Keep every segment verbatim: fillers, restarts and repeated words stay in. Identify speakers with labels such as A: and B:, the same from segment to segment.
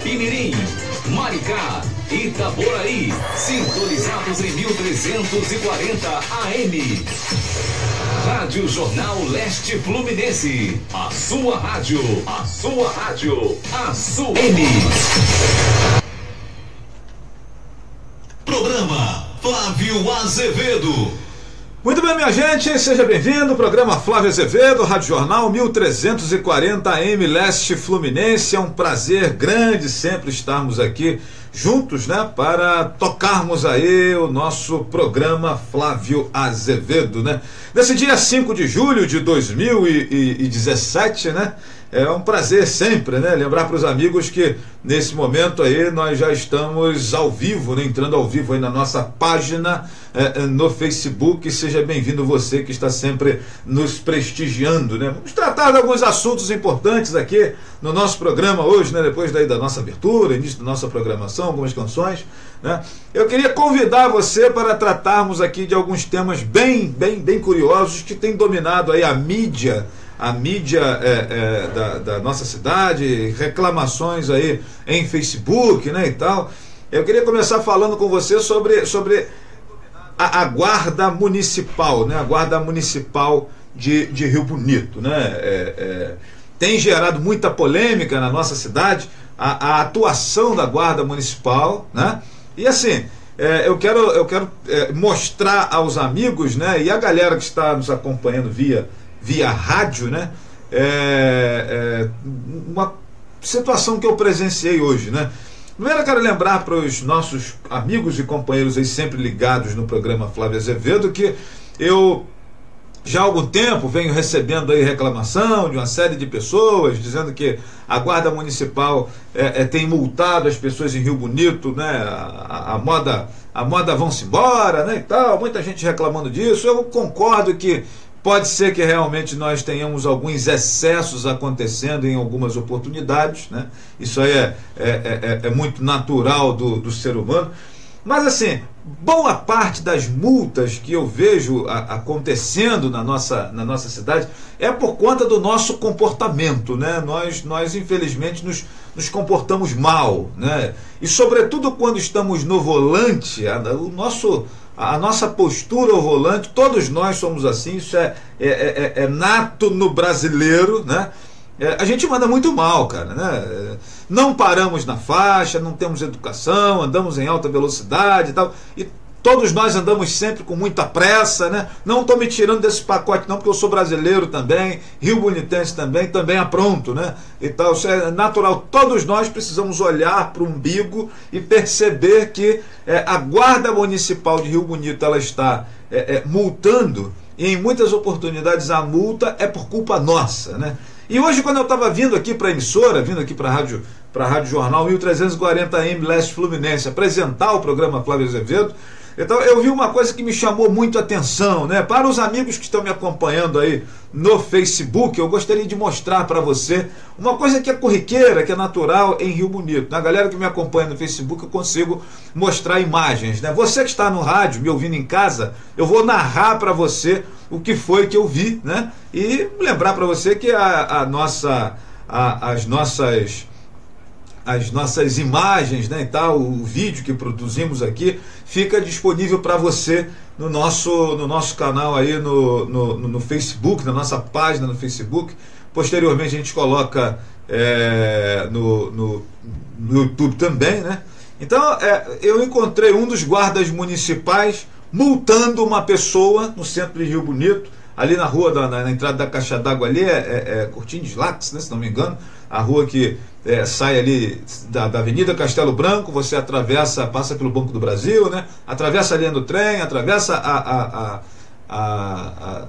A: Itapimirim, Maricá, Itaboraí, sintonizados em mil trezentos e quarenta A M. Rádio Jornal Leste Fluminense, a sua rádio, a sua rádio, a sua M. Programa Flávio Azevedo.
B: Muito bem, minha gente, seja bem-vindo ao programa Flávio Azevedo, Rádio Jornal mil trezentos e quarenta A M Leste Fluminense. É um prazer grande sempre estarmos aqui juntos, né, para tocarmos aí o nosso programa Flávio Azevedo, né? Nesse dia cinco de julho de dois mil e dezessete, né? É um prazer sempre, né, lembrar para os amigos que nesse momento aí nós já estamos ao vivo, né, entrando ao vivo aí na nossa página é, no Facebook. Seja bem-vindo você que está sempre nos prestigiando, né? Vamos tratar de alguns assuntos importantes aqui no nosso programa hoje, né, depois daí da nossa abertura, início da nossa programação, algumas canções, né? Eu queria convidar você para tratarmos aqui de alguns temas bem, bem, bem curiosos que têm dominado aí a mídia, a mídia é, é, da, da nossa cidade, reclamações aí em Facebook, né, e tal. Eu queria começar falando com você sobre, sobre a, a Guarda Municipal, né, a Guarda Municipal de, de Rio Bonito, né. É, é, tem gerado muita polêmica na nossa cidade a, a atuação da Guarda Municipal, né, e assim, é, eu quero, eu quero é, mostrar aos amigos, né, e a galera que está nos acompanhando via via rádio, né, é, é, uma situação que eu presenciei hoje, né. Primeiro eu quero lembrar para os nossos amigos e companheiros aí sempre ligados no programa Flávio Azevedo que eu já há algum tempo venho recebendo aí reclamação de uma série de pessoas dizendo que a Guarda Municipal é, é, tem multado as pessoas em Rio Bonito, né, a, a moda a moda vão-se embora, né, e tal, muita gente reclamando disso. Eu concordo que pode ser que realmente nós tenhamos alguns excessos acontecendo em algumas oportunidades, né? Isso aí é, é, é, é muito natural do, do ser humano. Mas assim, boa parte das multas que eu vejo a, acontecendo na nossa, na nossa cidade é por conta do nosso comportamento, né? Nós, nós infelizmente nos, nos comportamos mal, né? E sobretudo quando estamos no volante, a, o nosso... a nossa postura ao volante, todos nós somos assim, isso é, é, é, é nato no brasileiro, né? É, a gente manda muito mal, cara, né? Não paramos na faixa, não temos educação, andamos em alta velocidade e tal, e todos nós andamos sempre com muita pressa, né? Não estou me tirando desse pacote não, porque eu sou brasileiro também, rio bonitense também, também apronto, né? E tal, isso é natural. Todos nós precisamos olhar para o umbigo e perceber que é, a Guarda Municipal de Rio Bonito, ela está é, é, multando, e em muitas oportunidades a multa é por culpa nossa, né? E hoje, quando eu estava vindo aqui para a emissora, vindo aqui para a rádio, para a Rádio Jornal mil trezentos e quarenta A M Leste Fluminense, apresentar o programa Flávio Azevedo, então eu vi uma coisa que me chamou muito a atenção, né? Para os amigos que estão me acompanhando aí no Facebook, eu gostaria de mostrar para você uma coisa que é corriqueira, que é natural em Rio Bonito. Na galera que me acompanha no Facebook, eu consigo mostrar imagens, né? Você que está no rádio, me ouvindo em casa, eu vou narrar para você o que foi que eu vi, né? E lembrar para você que a, a nossa, a, as nossas... as nossas imagens, né, e tal, o vídeo que produzimos aqui fica disponível para você no nosso, no nosso canal aí no, no, no Facebook, na nossa página no Facebook. Posteriormente a gente coloca é, no, no, no YouTube também, né? Então é, eu encontrei um dos guardas municipais multando uma pessoa no centro de Rio Bonito, ali na rua, da, na, na entrada da caixa d'água ali, é, é, é Curtim de Lax, né, se não me engano, a rua que é, sai ali da, da Avenida Castelo Branco, você atravessa, passa pelo Banco do Brasil, né, atravessa a linha do trem, atravessa a, a, a, a, a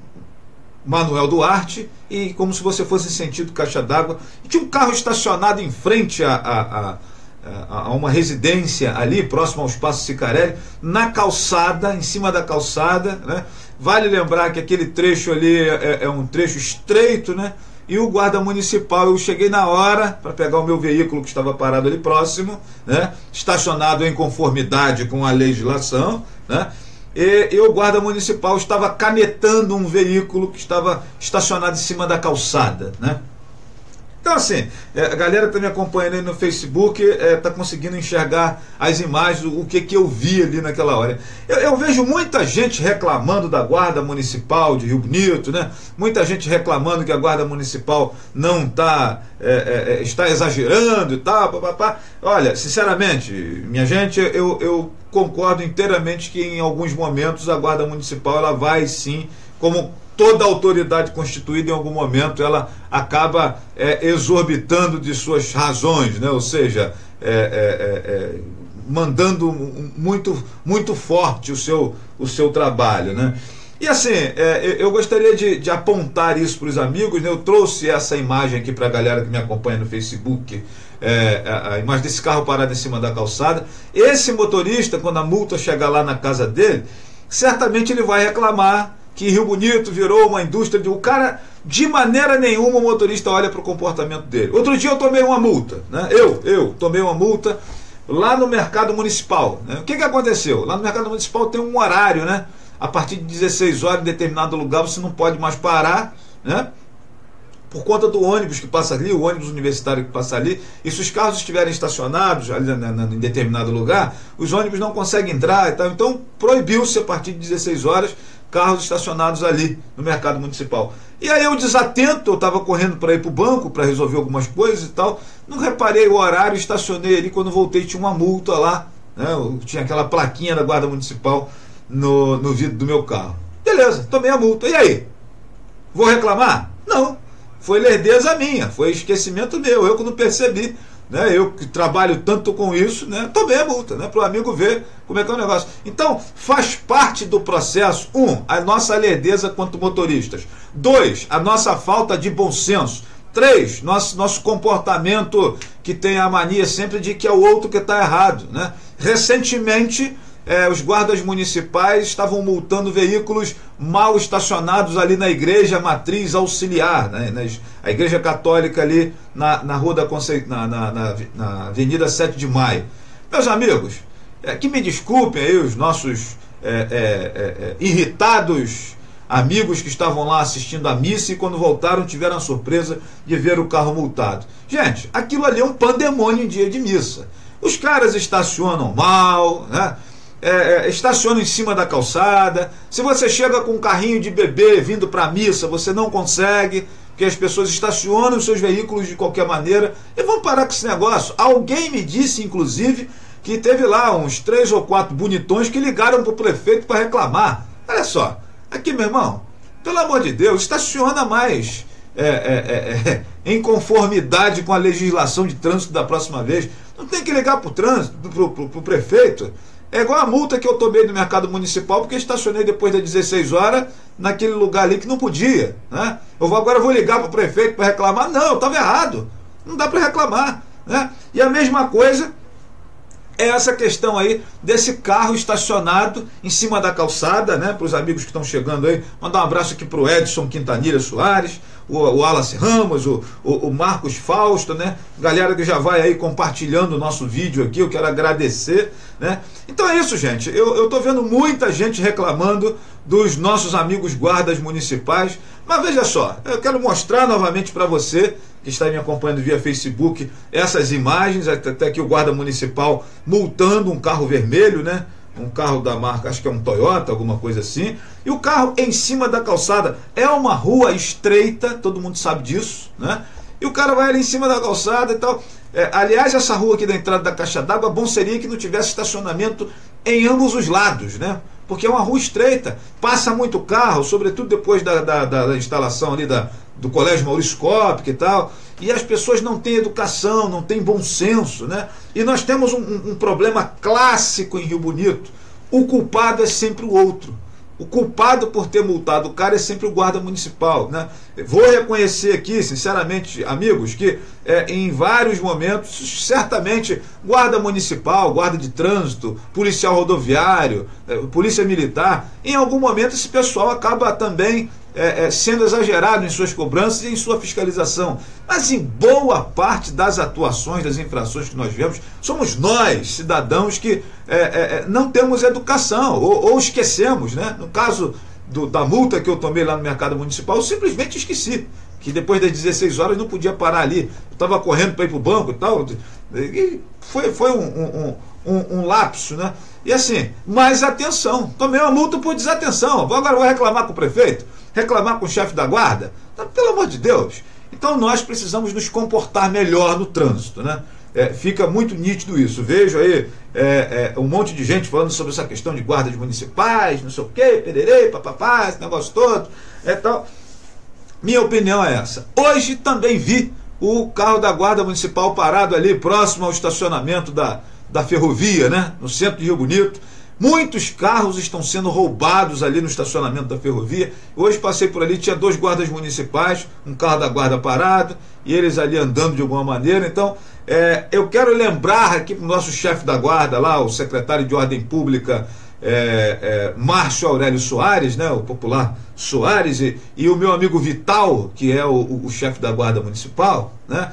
B: Manuel Duarte, e como se você fosse em sentido caixa d'água, e tinha um carro estacionado em frente a, a, a a uma residência ali, próximo ao Espaço Cicarelli, na calçada, em cima da calçada, né? Vale lembrar que aquele trecho ali é, é um trecho estreito, né? E o guarda municipal, eu cheguei na hora para pegar o meu veículo que estava parado ali próximo, né? Estacionado em conformidade com a legislação, né? E, e o guarda municipal estava canetando um veículo que estava estacionado em cima da calçada, né? Então, assim, é, a galera que está me acompanhando aí no Facebook está é, conseguindo enxergar as imagens, o que, que eu vi ali naquela hora. Eu, eu vejo muita gente reclamando da Guarda Municipal de Rio Bonito, né? Muita gente reclamando que a Guarda Municipal não tá, é, é, está exagerando e tal. Pá, pá, pá. Olha, sinceramente, minha gente, eu, eu concordo inteiramente que em alguns momentos a Guarda Municipal ela vai sim, como toda autoridade constituída, em algum momento ela acaba é, exorbitando de suas razões, né? Ou seja, é, é, é, mandando muito, muito forte o seu, o seu trabalho, né? E assim, é, eu gostaria de, de apontar isso para os amigos, né? Eu trouxe essa imagem aqui para a galera que me acompanha no Facebook, é, a, a imagem desse carro parado em cima da calçada. Esse motorista, quando a multa chegar lá na casa dele, certamente ele vai reclamar que Rio Bonito virou uma indústria de... O cara, de maneira nenhuma, o motorista olha para o comportamento dele. Outro dia eu tomei uma multa, né? Eu, eu tomei uma multa lá no Mercado Municipal, né? O que que aconteceu? Lá no Mercado Municipal tem um horário, né? A partir de dezesseis horas, em determinado lugar, você não pode mais parar, né? Por conta do ônibus que passa ali, o ônibus universitário que passa ali, e se os carros estiverem estacionados ali na, na, em determinado lugar, os ônibus não conseguem entrar e tal. Então, proibiu-se a partir de dezesseis horas carros estacionados ali no Mercado Municipal. E aí eu desatento, eu estava correndo para ir para o banco para resolver algumas coisas e tal, não reparei o horário, estacionei ali, quando voltei tinha uma multa lá, né? Eu tinha aquela plaquinha da Guarda Municipal no, no vidro do meu carro. Beleza, tomei a multa. E aí? Vou reclamar? Não. Foi lerdeza minha, foi esquecimento meu, eu que não percebi, né? Eu que trabalho tanto com isso, né? Tomei a multa, né? Para o amigo ver como é que é o negócio. Então, faz parte do processo, um, a nossa lerdeza quanto motoristas. Dois, a nossa falta de bom senso. Três, nosso, nosso comportamento que tem a mania sempre de que é o outro que está errado, né? Recentemente, É, os guardas municipais estavam multando veículos mal estacionados ali na igreja matriz auxiliar, né? A igreja católica ali na, na rua da Conce... na, na, na, na Avenida sete de Maio. Meus amigos, é, que me desculpem aí os nossos é, é, é, irritados amigos que estavam lá assistindo a missa e quando voltaram tiveram a surpresa de ver o carro multado. Gente, aquilo ali é um pandemônio em dia de missa. Os caras estacionam mal, né? É, é, estaciona em cima da calçada. Se você chega com um carrinho de bebê vindo para a missa, você não consegue, porque as pessoas estacionam os seus veículos de qualquer maneira. E vamos parar com esse negócio. Alguém me disse, inclusive, que teve lá uns três ou quatro bonitões que ligaram para o prefeito para reclamar. Olha só, aqui, meu irmão, pelo amor de Deus, estaciona mais é, é, é, é, em conformidade com a legislação de trânsito da próxima vez. Não tem que ligar para o trânsito, para o prefeito. É igual a multa que eu tomei no Mercado Municipal porque estacionei depois das dezesseis horas naquele lugar ali que não podia, né? Eu vou, agora eu vou ligar para o prefeito para reclamar? Não, eu estava errado. Não dá para reclamar, né? E a mesma coisa é essa questão aí desse carro estacionado em cima da calçada, né? Para os amigos que estão chegando aí, mandar um abraço aqui para o Edson Quintanilha Soares, o, o Wallace Ramos, o, o, o Marcos Fausto, né? Galera que já vai aí compartilhando o nosso vídeo aqui, eu quero agradecer, né? Então é isso, gente. Eu, eu tô vendo muita gente reclamando dos nossos amigos guardas municipais, mas veja só, eu quero mostrar novamente para você que está me acompanhando via Facebook essas imagens, até aqui o guarda municipal multando um carro vermelho, né? Um carro da marca, acho que é um Toyota, alguma coisa assim, e o carro em cima da calçada. É uma rua estreita, todo mundo sabe disso, né? E o cara vai ali em cima da calçada e tal. É, aliás, essa rua aqui da entrada da caixa d'água, bom seria que não tivesse estacionamento em ambos os lados, né? Porque é uma rua estreita, passa muito carro, sobretudo depois da, da, da instalação ali da, do Colégio Maurício Cópica e tal, e as pessoas não têm educação, não têm bom senso, né? E nós temos um, um, um problema clássico em Rio Bonito: o culpado é sempre o outro. O culpado por ter multado o cara é sempre o guarda municipal, né? Vou reconhecer aqui, sinceramente, amigos, que é, em vários momentos, certamente, guarda municipal, guarda de trânsito, policial rodoviário, é, polícia militar, em algum momento esse pessoal acaba também é, é, sendo exagerado em suas cobranças e em sua fiscalização. Mas em boa parte das atuações, das infrações que nós vemos, somos nós, cidadãos, que é, é, não temos educação, ou, ou esquecemos, né? No caso do, da multa que eu tomei lá no Mercado Municipal, eu simplesmente esqueci. que depois das dezesseis horas não podia parar ali. Eu estava correndo para ir para o banco e tal. E foi, foi um, um, um, um lapso, né? E assim, mas atenção, tomei uma multa por desatenção. Agora vou reclamar com o prefeito, reclamar com o chefe da guarda. Pelo amor de Deus. Então nós precisamos nos comportar melhor no trânsito, né? É, fica muito nítido isso. Vejo aí é, é, um monte de gente falando sobre essa questão de guardas municipais, não sei o quê, pererê, papapá, esse negócio todo. É, tal. Minha opinião é essa. Hoje também vi o carro da guarda municipal parado ali próximo ao estacionamento da, da ferrovia, né? No centro de Rio Bonito. Muitos carros estão sendo roubados ali no estacionamento da ferrovia. Hoje passei por ali, tinha dois guardas municipais, um carro da guarda parado, e eles ali andando de alguma maneira. Então, é, eu quero lembrar aqui para o nosso chefe da guarda lá, o secretário de Ordem Pública, é, é, Márcio Aurélio Soares, né, o popular Soares, e, e o meu amigo Vital, que é o, o, o chefe da guarda municipal, né,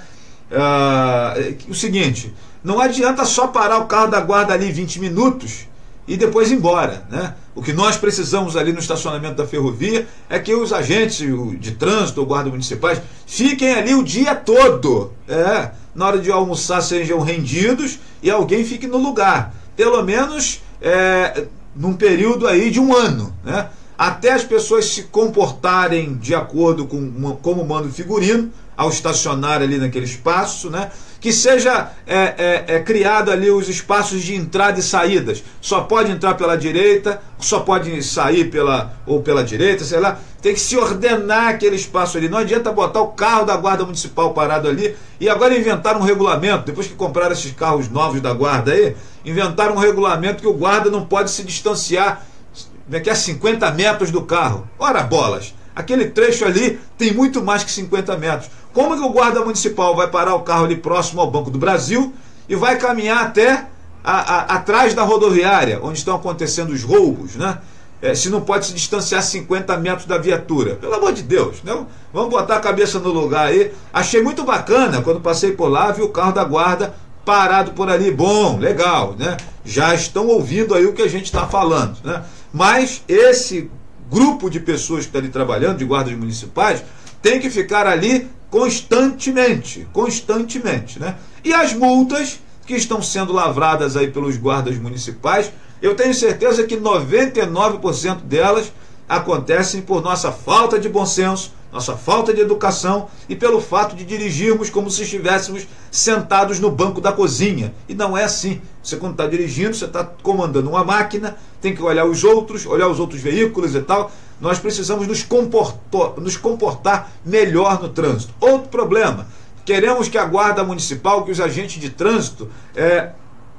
B: é, o seguinte, não adianta só parar o carro da guarda ali vinte minutos e depois ir embora, né? O que nós precisamos ali no estacionamento da ferrovia é que os agentes de trânsito ou guardas municipais fiquem ali o dia todo, é, na hora de almoçar sejam rendidos e alguém fique no lugar, pelo menos é, num período aí de um ano, né? Até as pessoas se comportarem de acordo com como manda o figurino ao estacionar ali naquele espaço, né? Que seja é, é, é, criado ali os espaços de entrada e saídas. Só pode entrar pela direita, só pode sair pela, ou pela direita, sei lá. Tem que se ordenar aquele espaço ali. Não adianta botar o carro da guarda municipal parado ali. E agora inventaram um regulamento, depois que compraram esses carros novos da guarda aí, inventaram um regulamento que o guarda não pode se distanciar daqui a cinquenta metros do carro. Ora bolas, aquele trecho ali tem muito mais que cinquenta metros. Como que o guarda municipal vai parar o carro ali próximo ao Banco do Brasil e vai caminhar até a, a, atrás da rodoviária, onde estão acontecendo os roubos, né? É, se não pode se distanciar cinquenta metros da viatura. Pelo amor de Deus, né? Vamos botar a cabeça no lugar aí. Achei muito bacana, quando passei por lá, vi o carro da guarda parado por ali. Bom, legal, né? Já estão ouvindo aí o que a gente está falando, né? Mas esse grupo de pessoas que está ali trabalhando, de guardas municipais, tem que ficar ali constantemente, constantemente, né? E as multas que estão sendo lavradas aí pelos guardas municipais, eu tenho certeza que noventa e nove por cento delas acontecem por nossa falta de bom senso, nossa falta de educação e pelo fato de dirigirmos como se estivéssemos sentados no banco da cozinha. E não é assim. Você, quando está dirigindo, você está comandando uma máquina, tem que olhar os outros, olhar os outros veículos e tal. Nós precisamos nos comportar, nos comportar melhor no trânsito. Outro problema, queremos que a guarda municipal, que os agentes de trânsito é,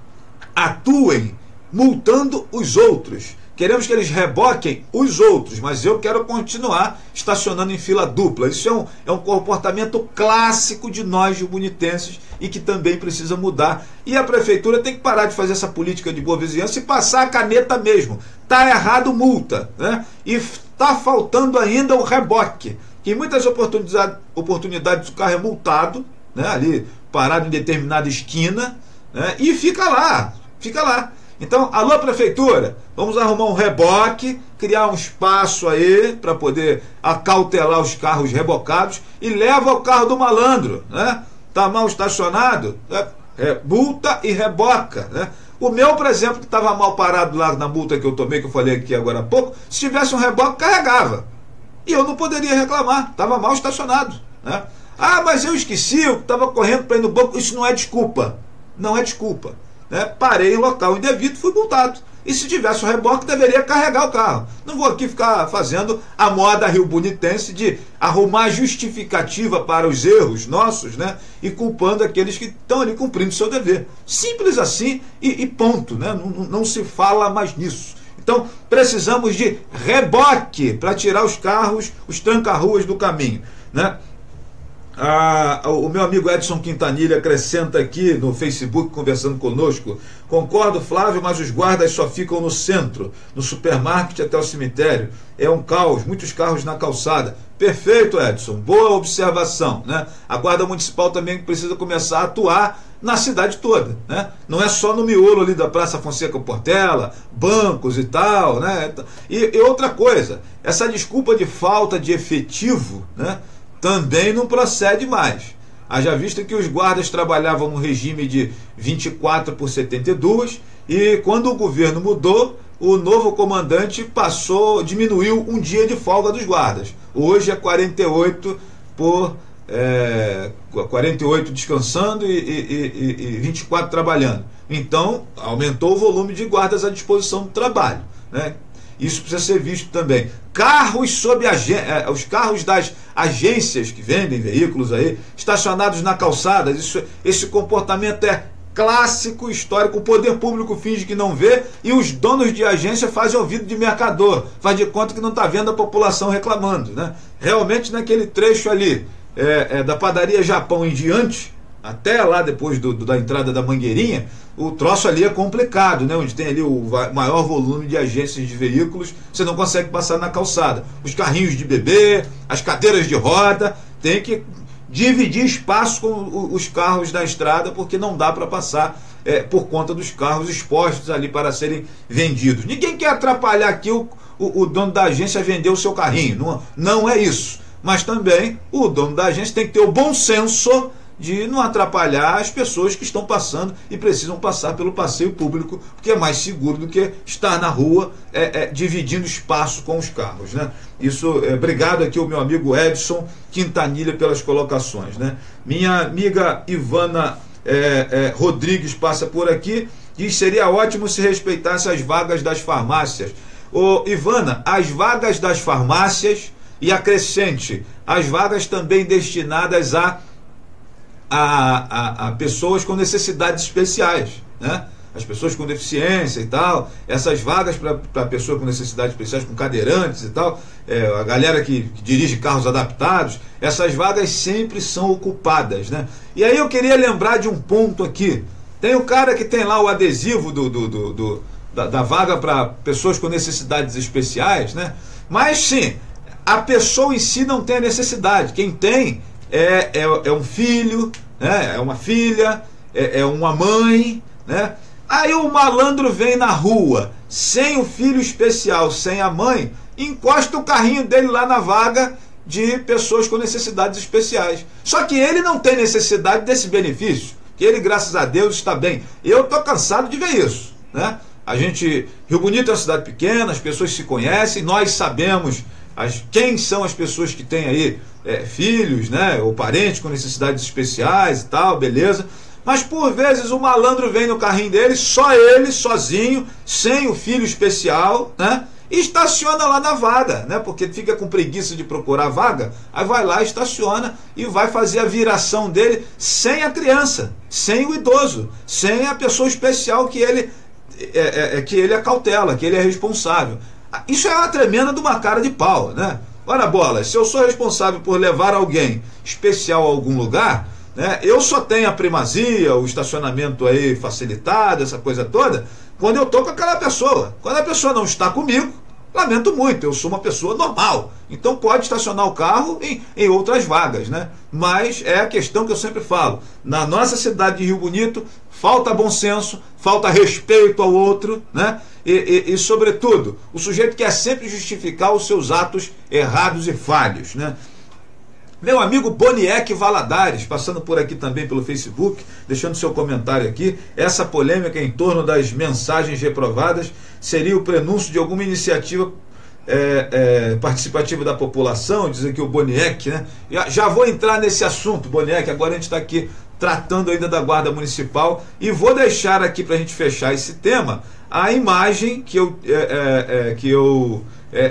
B: atuem multando os outros. Queremos que eles reboquem os outros, mas eu quero continuar estacionando em fila dupla. Isso é um, é um comportamento clássico de nós giubonitenses e que também precisa mudar. E a prefeitura tem que parar de fazer essa política de boa vizinhança e passar a caneta mesmo. Está errado, multa, né? E está faltando ainda o reboque. Que em muitas oportunidades, oportunidades o carro é multado, né? Ali parado em determinada esquina, né? E fica lá, fica lá. Então, alô prefeitura, vamos arrumar um reboque, criar um espaço aí para poder acautelar os carros rebocados e leva o carro do malandro, né? Tá mal estacionado, né? É, multa e reboca, né? O meu, por exemplo, que estava mal parado lá na multa que eu tomei, que eu falei aqui agora há pouco, se tivesse um reboque, carregava. E eu não poderia reclamar, estava mal estacionado, né? Ah, mas eu esqueci, eu estava correndo para ir no banco. Isso não é desculpa, não é desculpa. Né? Parei em local indevido, fui multado. E se tivesse um reboque, deveria carregar o carro. Não vou aqui ficar fazendo a moda riobonitense de arrumar justificativa para os erros nossos, né? E culpando aqueles que estão ali cumprindo o seu dever. Simples assim e, e ponto, né? Não, não se fala mais nisso. Então, precisamos de reboque para tirar os carros, os tranca-ruas do caminho, né? Ah, o meu amigo Edson Quintanilha acrescenta aqui no Facebook, conversando conosco: concordo, Flávio, mas os guardas só ficam no centro, no supermarket até o cemitério. É um caos, muitos carros na calçada. Perfeito, Edson, boa observação, né? A guarda municipal também precisa começar a atuar na cidade toda, né? Não é só no miolo ali da Praça Fonseca Portela, bancos e tal, né? E, e outra coisa, essa desculpa de falta de efetivo, né? também não procede mais. Haja vista que os guardas trabalhavam no regime de vinte e quatro por setenta e dois, e quando o governo mudou, o novo comandante passou, diminuiu um dia de folga dos guardas. Hoje é quarenta e oito por é, quarenta e oito descansando e, e, e, e vinte e quatro trabalhando. Então aumentou o volume de guardas à disposição do trabalho, né? Isso precisa ser visto também. Carros sob agência, os carros das agências que vendem veículos aí, estacionados na calçada, isso, esse comportamento é clássico, histórico. O poder público finge que não vê e os donos de agência fazem ouvido de mercador, faz de conta que não está vendo a população reclamando, né? Realmente naquele trecho ali é, é, da padaria Japão em diante, até lá depois do, do, da entrada da Mangueirinha, o troço ali é complicado, né? Onde tem ali o maior volume de agências de veículos, você não consegue passar na calçada. Os carrinhos de bebê, as cadeiras de roda, tem que dividir espaço com os carros da estrada, porque não dá para passar é, por conta dos carros expostos ali para serem vendidos. Ninguém quer atrapalhar aqui o, o, o dono da agência a vender o seu carrinho, não, não é isso. Mas também o dono da agência tem que ter o bom senso de não atrapalhar as pessoas que estão passando e precisam passar pelo passeio público, porque é mais seguro do que estar na rua é, é, dividindo espaço com os carros, né? Isso, é, obrigado aqui ao meu amigo Edson Quintanilha pelas colocações, né? Minha amiga Ivana é, é, Rodrigues passa por aqui, diz: seria ótimo se respeitasse as vagas das farmácias. Ô, Ivana, as vagas das farmácias, e acrescente, as vagas também destinadas a A, a, a pessoas com necessidades especiais, né? As pessoas com deficiência e tal, essas vagas para pessoas com necessidades especiais, com cadeirantes e tal, é, a galera que, que dirige carros adaptados, essas vagas sempre são ocupadas, né? E aí eu queria lembrar de um ponto aqui. Tem o cara que tem lá o adesivo do, do, do, do, da, da vaga para pessoas com necessidades especiais, né? Mas sim, a pessoa em si não tem a necessidade. Quem tem É, é, é um filho, né? É uma filha, é, é uma mãe, né? Aí o malandro vem na rua, sem o filho especial, sem a mãe, encosta o carrinho dele lá na vaga de pessoas com necessidades especiais. Só que ele não tem necessidade desse benefício, que ele, graças a Deus, está bem. Eu estou cansado de ver isso, né? A gente, Rio Bonito é uma cidade pequena, as pessoas se conhecem, nós sabemos As, quem são as pessoas que têm aí é, filhos, né, ou parentes com necessidades especiais e tal, beleza. Mas por vezes o malandro vem no carrinho dele, só ele, sozinho, sem o filho especial, né, e estaciona lá na vaga, né, porque fica com preguiça de procurar vaga, aí vai lá, estaciona e vai fazer a viração dele sem a criança, sem o idoso, sem a pessoa especial que ele, é, é, que ele acautela, que ele é responsável. Isso é uma tremenda de uma cara de pau, né? Ora bola, se eu sou responsável por levar alguém especial a algum lugar, né, eu só tenho a primazia, o estacionamento aí facilitado, essa coisa toda, quando eu estou com aquela pessoa. Quando a pessoa não está comigo, lamento muito, eu sou uma pessoa normal, então pode estacionar o carro em, em outras vagas, né? Mas é a questão que eu sempre falo, na nossa cidade de Rio Bonito, falta bom senso, falta respeito ao outro, né? E, e, e sobretudo, o sujeito quer sempre justificar os seus atos errados e falhos, né? Meu amigo Boniek Valadares, passando por aqui também pelo Facebook, deixando seu comentário aqui. Essa polêmica em torno das mensagens reprovadas seria o prenúncio de alguma iniciativa é, é, participativa da população, diz aqui o Boniek, né? Já, já vou entrar nesse assunto, Boniek, agora a gente está aqui tratando ainda da Guarda Municipal, e vou deixar aqui para a gente fechar esse tema a imagem que eu, é, é, é, que eu é,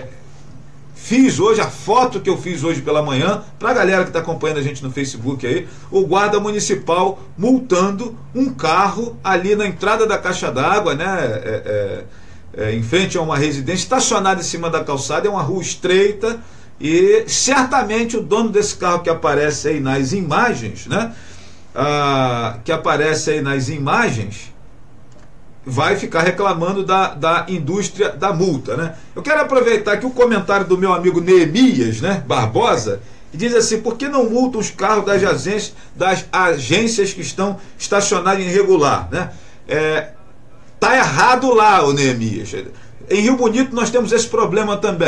B: fiz hoje, a foto que eu fiz hoje pela manhã, para a galera que está acompanhando a gente no Facebook aí, o Guarda Municipal multando um carro ali na entrada da caixa d'água, né, é, é, é, em frente a uma residência, estacionado em cima da calçada, é uma rua estreita, e certamente o dono desse carro que aparece aí nas imagens, né, ah, que aparece aí nas imagens, vai ficar reclamando da, da indústria da multa, né? Eu quero aproveitar aqui o comentário do meu amigo Neemias, né, Barbosa, que diz assim: por que não multam os carros das agências, das agências que estão estacionados irregular, né? É, tá errado lá, o Neemias. Em Rio Bonito nós temos esse problema também.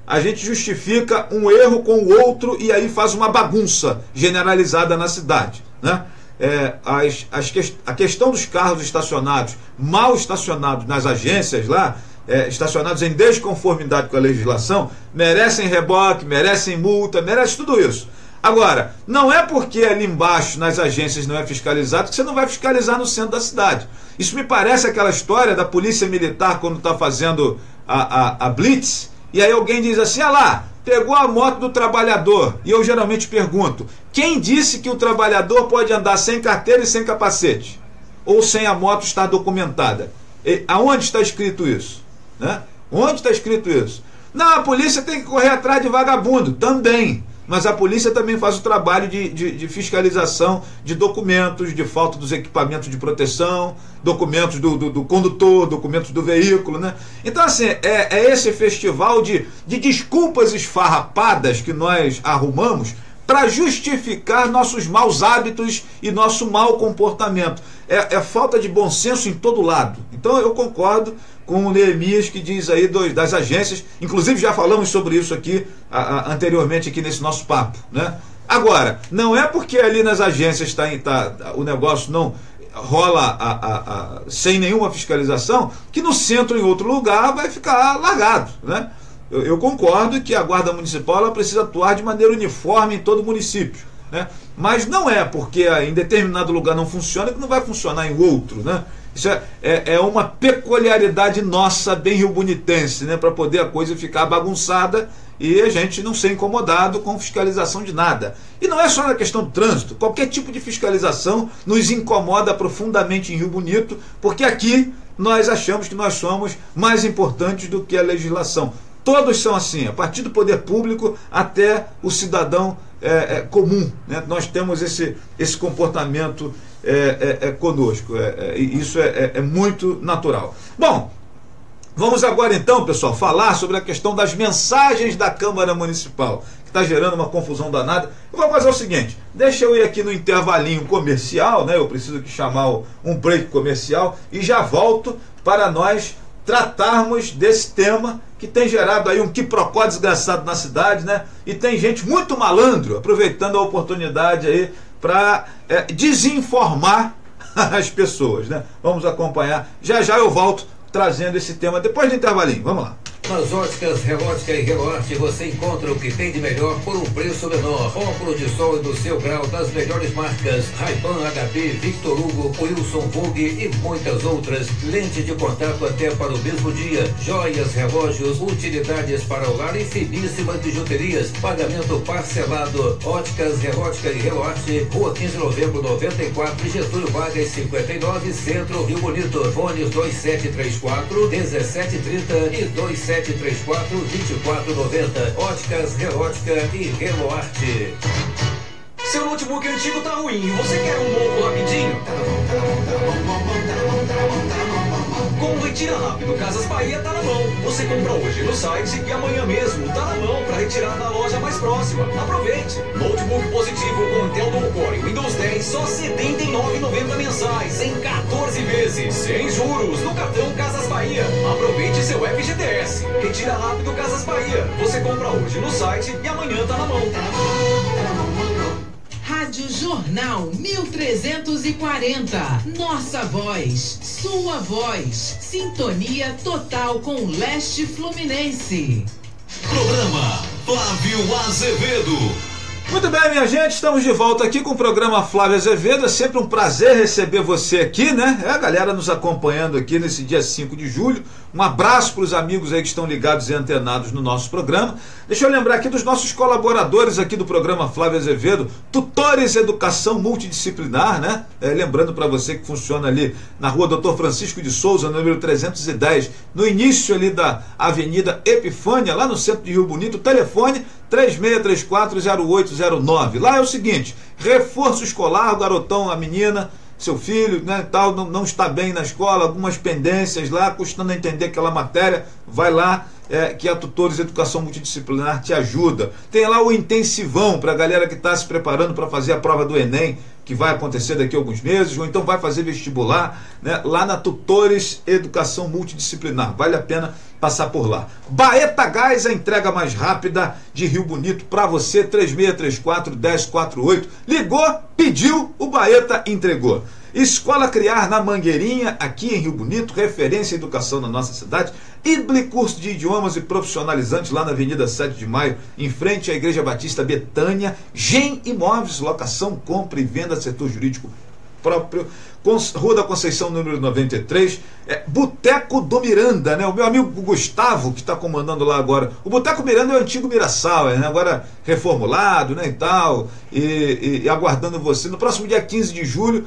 B: a gente justifica um erro com o outro e aí faz uma bagunça generalizada na cidade, né? É, as, as que, a questão dos carros estacionados, mal estacionados nas agências lá, é, estacionados em desconformidade com a legislação, merecem reboque, merecem multa, merece tudo isso. Agora, não é porque ali embaixo nas agências não é fiscalizado que você não vai fiscalizar no centro da cidade. Isso me parece aquela história da polícia militar quando está fazendo a, a, a blitz, e aí alguém diz assim, ah lá, pegou a moto do trabalhador. E eu geralmente pergunto, quem disse que o trabalhador pode andar sem carteira e sem capacete? Ou sem a moto estar documentada? E, aonde está escrito isso? Né? Onde está escrito isso? Não, a polícia tem que correr atrás de vagabundo. Também. Mas a polícia também faz o trabalho de, de, de fiscalização de documentos, de falta dos equipamentos de proteção, documentos do, do, do condutor, documentos do veículo, né? Então, assim, é, é esse festival de, de desculpas esfarrapadas que nós arrumamos para justificar nossos maus hábitos e nosso mau comportamento. É, é falta de bom senso em todo lado. Então, eu concordo com o Neemias, que diz aí dos, das agências, inclusive já falamos sobre isso aqui a, a, anteriormente aqui nesse nosso papo, né? Agora, não é porque ali nas agências tá, tá, o negócio não rola a, a, a, sem nenhuma fiscalização, que no centro em outro lugar vai ficar largado, né? Eu, eu concordo que a Guarda Municipal ela precisa atuar de maneira uniforme em todo o município, né? Mas não é porque em determinado lugar não funciona que não vai funcionar em outro, né? Isso é, é, é uma peculiaridade nossa, bem riobunitense, né? Para poder a coisa ficar bagunçada e a gente não ser incomodado com fiscalização de nada. E não é só na questão do trânsito, qualquer tipo de fiscalização nos incomoda profundamente em Rio Bonito, porque aqui nós achamos que nós somos mais importantes do que a legislação. Todos são assim, a partir do poder público até o cidadão é, é, comum, né? Nós temos esse, esse comportamento é, é, é, conosco, é, é, isso é, é, é muito natural. Bom, vamos agora então, pessoal, falar sobre a questão das mensagens da Câmara Municipal, que está gerando uma confusão danada. Eu vou fazer o seguinte, deixa eu ir aqui no intervalinho comercial, né? Eu preciso aqui chamar um break comercial e já volto para nós tratarmos desse tema que tem gerado aí um quiprocó desgraçado na cidade, né? E tem gente muito malandro aproveitando a oportunidade aí para é, desinformar as pessoas, né? Vamos acompanhar. Já já eu volto trazendo esse tema depois do intervalinho. Vamos lá.
C: Nas óticas Relótica e Reloarte você encontra o que tem de melhor por um preço menor. Óculos de sol e do seu grau das melhores marcas. Ray-Ban, H P, Victor Hugo, Wilson Vogue e muitas outras. Lente de contato até para o mesmo dia. Joias, relógios, utilidades para o lar e finíssimas bijuterias. Pagamento parcelado. Óticas Relótica e Reloarte, Rua quinze de novembro, noventa e quatro, Getúlio Vargas, cinquenta e nove, Centro, Rio Bonito. Fones dois sete três quatro, dezessete trinta e dois sete três quatro, vinte e quatro noventa. Óticas Relótica e Reloarte.
D: Seu notebook antigo tá ruim e você quer um novo rapidinho? Com o Retira Rápido Casas Bahia tá na mão. Você compra hoje no site e amanhã mesmo tá na mão para retirar na loja mais próxima. Aproveite! Notebook positivo com Intel Dual Core e Windows dez só setenta e nove reais e noventa centavos mensais em quatorze vezes sem juros no cartão Casas Bahia. Aproveite seu F G T S. Retira Rápido Casas Bahia. Você compra hoje no site e amanhã tá na mão. Tá na mão, tá na mão.
E: Rádio Jornal mil trezentos e quarenta. Nossa voz, sua voz. Sintonia total com Leste Fluminense.
A: Programa Flávio Azevedo.
B: Muito bem, minha gente, estamos de volta aqui com o programa Flávio Azevedo. É sempre um prazer receber você aqui, né? É a galera nos acompanhando aqui nesse dia cinco de julho. Um abraço para os amigos aí que estão ligados e antenados no nosso programa. Deixa eu lembrar aqui dos nossos colaboradores aqui do programa Flávio Azevedo, Tutores Educação Multidisciplinar, né? É, lembrando para você que funciona ali na rua doutor Francisco de Souza, número trezentos e dez, no início ali da Avenida Epifânia, lá no centro de Rio Bonito. Telefone três seis três quatro, zero oito zero nove. Lá é o seguinte, reforço escolar, o garotão, a menina, seu filho, né, tal, não, não está bem na escola, algumas pendências lá, custando a entender aquela matéria, vai lá, é, que a Tutores Educação Multidisciplinar te ajuda. Tem lá o intensivão para a galera que está se preparando para fazer a prova do Enem, que vai acontecer daqui a alguns meses, ou então vai fazer vestibular, né, lá na Tutores Educação Multidisciplinar. Vale a pena passar por lá. Baeta Gás, a entrega mais rápida de Rio Bonito para você, três seis três quatro, um zero quatro oito. Ligou, pediu, o Baeta entregou. Escola Criar na Mangueirinha, aqui em Rio Bonito, referência em educação na nossa cidade. Ibli Curso de Idiomas e Profissionalizantes, lá na Avenida sete de maio, em frente à Igreja Batista Betânia. Gen Imóveis, locação, compra e venda, setor jurídico próprio. Rua da Conceição, número noventa e três. É, Boteco do Miranda, né? O meu amigo Gustavo, que está comandando lá agora. O Boteco Miranda é o antigo Mirassol, né? Agora reformulado, né, e tal, e, e, e aguardando você no próximo dia quinze de julho.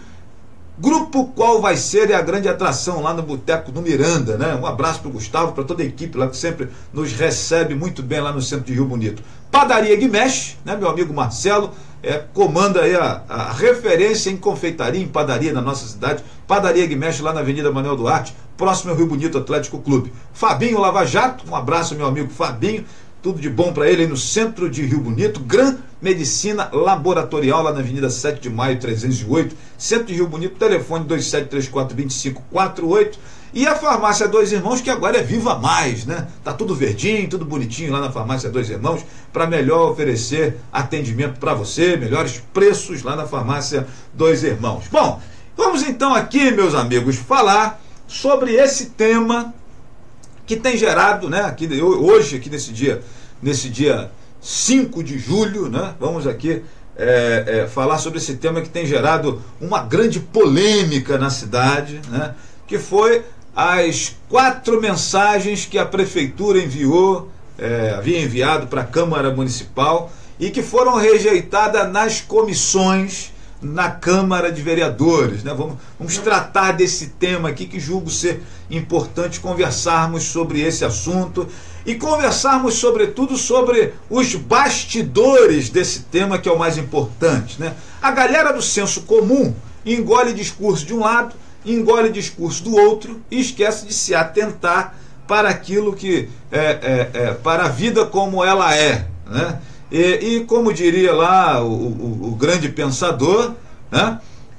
B: Grupo Qual Vai Ser é a grande atração lá no Boteco do Miranda, né? Um abraço para o Gustavo, para toda a equipe lá que sempre nos recebe muito bem lá no centro de Rio Bonito. Padaria Guimesh, né? Meu amigo Marcelo é, comanda aí a, a referência em confeitaria, em padaria na nossa cidade. Padaria Guimesh lá na Avenida Manuel Duarte, próximo ao Rio Bonito Atlético Clube. Fabinho Lava Jato, um abraço meu amigo Fabinho, tudo de bom para ele aí no centro de Rio Bonito. Gran Medicina Laboratorial lá na Avenida sete de maio trezentos e oito, centro de Rio Bonito, telefone dois sete três quatro, dois cinco quatro oito. E a Farmácia Dois Irmãos, que agora é Viva Mais, né? Tá tudo verdinho, tudo bonitinho lá na Farmácia Dois Irmãos, para melhor oferecer atendimento para você, melhores preços lá na Farmácia Dois Irmãos. Bom, vamos então aqui, meus amigos, falar sobre esse tema que tem gerado, né, aqui, hoje, aqui nesse dia, nesse dia cinco de julho, né, vamos aqui é, é, falar sobre esse tema que tem gerado uma grande polêmica na cidade, né, que foi as quatro mensagens que a Prefeitura enviou, é, havia enviado para a Câmara Municipal e que foram rejeitadas nas comissões na Câmara de Vereadores, né? Vamos, vamos tratar desse tema aqui, que julgo ser importante conversarmos sobre esse assunto e conversarmos sobretudo sobre os bastidores desse tema, que é o mais importante, né? A galera do senso comum engole discurso de um lado, engole discurso do outro e esquece de se atentar para aquilo que é, é, é para a vida como ela é, né? E, e como diria lá o, o, o grande pensador, né?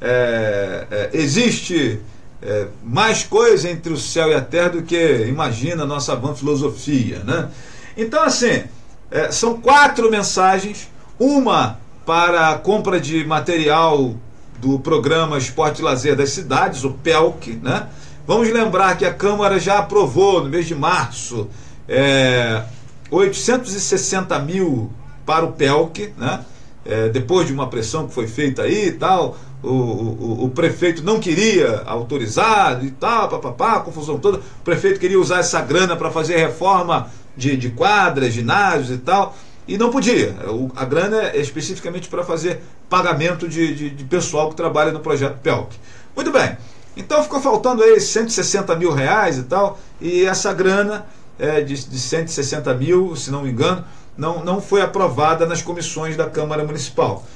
B: é, é, existe é, mais coisa entre o céu e a terra do que imagina a nossa vã filosofia, né? Então, assim, é, são quatro mensagens, uma para a compra de material do programa Esporte e Lazer das Cidades, o P E L C, né? Vamos lembrar que a Câmara já aprovou no mês de março é, oitocentos e sessenta mil para o P E L C, né? É, depois de uma pressão que foi feita aí e tal, o, o, o prefeito não queria autorizar e tal, papapá, confusão toda. O prefeito queria usar essa grana para fazer reforma de, de quadras, ginásios e tal, e não podia. O, a grana é especificamente para fazer pagamento de, de, de pessoal que trabalha no projeto P E L C. Muito bem, então ficou faltando aí cento e sessenta mil reais e tal, e essa grana é, de, de cento e sessenta mil, se não me engano, Não, não foi aprovada nas comissões da Câmara Municipal.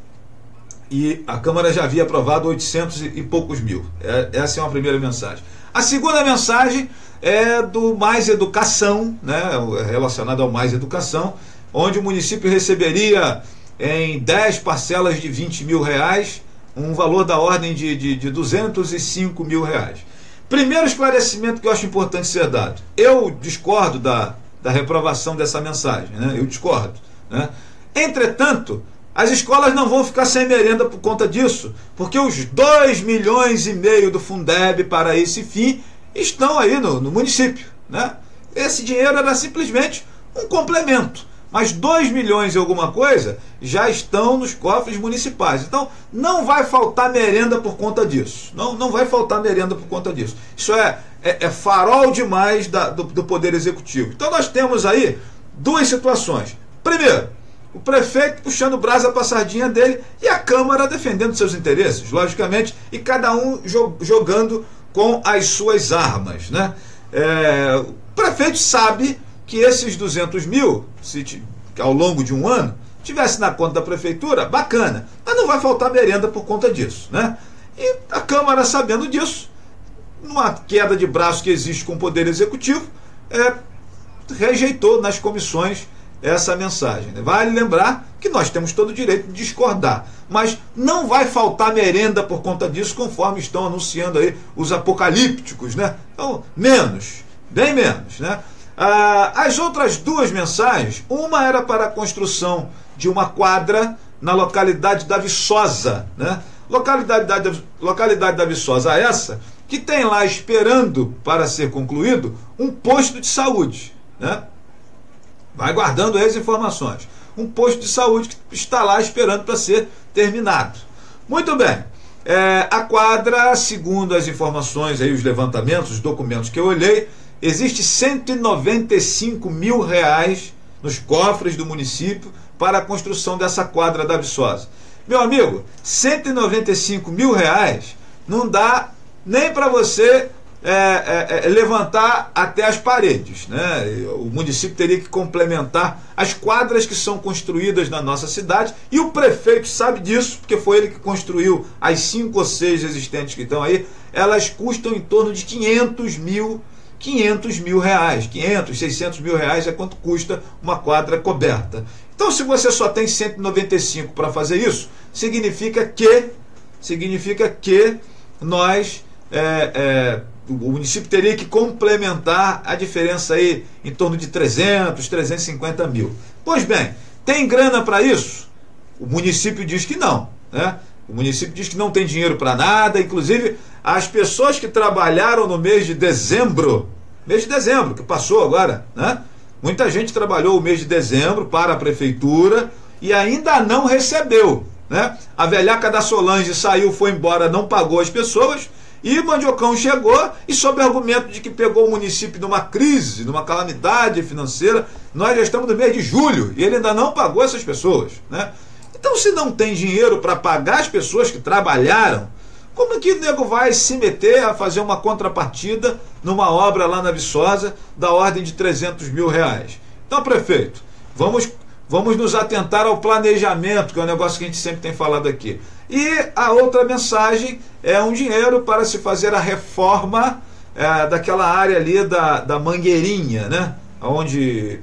B: E a Câmara já havia aprovado oitocentos e poucos mil. É, essa é uma primeira mensagem. A segunda mensagem é do Mais Educação, né, relacionada ao Mais Educação, onde o município receberia em dez parcelas de vinte mil reais, um valor da ordem de, de, de duzentos e cinco mil reais. Primeiro esclarecimento que eu acho importante ser dado. Eu discordo da... da reprovação dessa mensagem, né? Eu discordo, né? Entretanto, as escolas não vão ficar sem merenda por conta disso, porque os dois milhões e meio do Fundeb para esse fim estão aí no, no município, né? Esse dinheiro era simplesmente um complemento, mas dois milhões e alguma coisa já estão nos cofres municipais. Então não vai faltar merenda por conta disso, não, não vai faltar merenda por conta disso. Isso é É, é farol demais da, do, do Poder Executivo. Então nós temos aí duas situações. Primeiro, o prefeito puxando brasa para a sardinha dele e a Câmara defendendo seus interesses, logicamente, e cada um jo jogando com as suas armas, né? É, o prefeito sabe que esses duzentos mil, se ao longo de um ano, tivesse na conta da prefeitura, bacana, mas não vai faltar merenda por conta disso, né? E a Câmara, sabendo disso, numa queda de braço que existe com o Poder Executivo, é, rejeitou nas comissões essa mensagem. Vale lembrar que nós temos todo o direito de discordar, mas não vai faltar merenda por conta disso, conforme estão anunciando aí os apocalípticos, né? Então, menos, bem menos, né? Ah, as outras duas mensagens, uma era para a construção de uma quadra na localidade da Viçosa, né? Localidade da, localidade da Viçosa essa, que tem lá esperando para ser concluído um posto de saúde, né? Vai guardando aí as informações. Um posto de saúde que está lá esperando para ser terminado. Muito bem. É, a quadra, segundo as informações aí, os levantamentos, os documentos que eu olhei, existe cento e noventa e cinco mil reais nos cofres do município para a construção dessa quadra da Viçosa. Meu amigo, cento e noventa e cinco mil reais não dá nem para você é, é, é, levantar até as paredes, né? O município teria que complementar as quadras que são construídas na nossa cidade, e o prefeito sabe disso, porque foi ele que construiu as cinco ou seis existentes que estão aí. Elas custam em torno de quinhentos mil reais, quinhentos, seiscentos mil reais é quanto custa uma quadra coberta. Então, se você só tem cento e noventa e cinco para fazer isso, significa que significa que nós é, é, o município teria que complementar a diferença aí em torno de trezentos, trezentos e cinquenta mil. Pois bem, tem grana para isso? O município diz que não, né? O município diz que não tem dinheiro para nada. Inclusive, as pessoas que trabalharam no mês de dezembro, mês de dezembro, que passou agora, né? Muita gente trabalhou o mês de dezembro para a prefeitura e ainda não recebeu, né? A velhaca da Solange saiu, foi embora, não pagou as pessoas, e o Mandiocão chegou e, sob o argumento de que pegou o município numa crise, numa calamidade financeira, nós já estamos no mês de julho e ele ainda não pagou essas pessoas, né? Então, se não tem dinheiro para pagar as pessoas que trabalharam, como é que o nego vai se meter a fazer uma contrapartida numa obra lá na Viçosa da ordem de trezentos mil reais? Então, prefeito, vamos, vamos nos atentar ao planejamento, que é um negócio que a gente sempre tem falado aqui. E a outra mensagem é um dinheiro para se fazer a reforma é, daquela área ali da, da Mangueirinha, né? Onde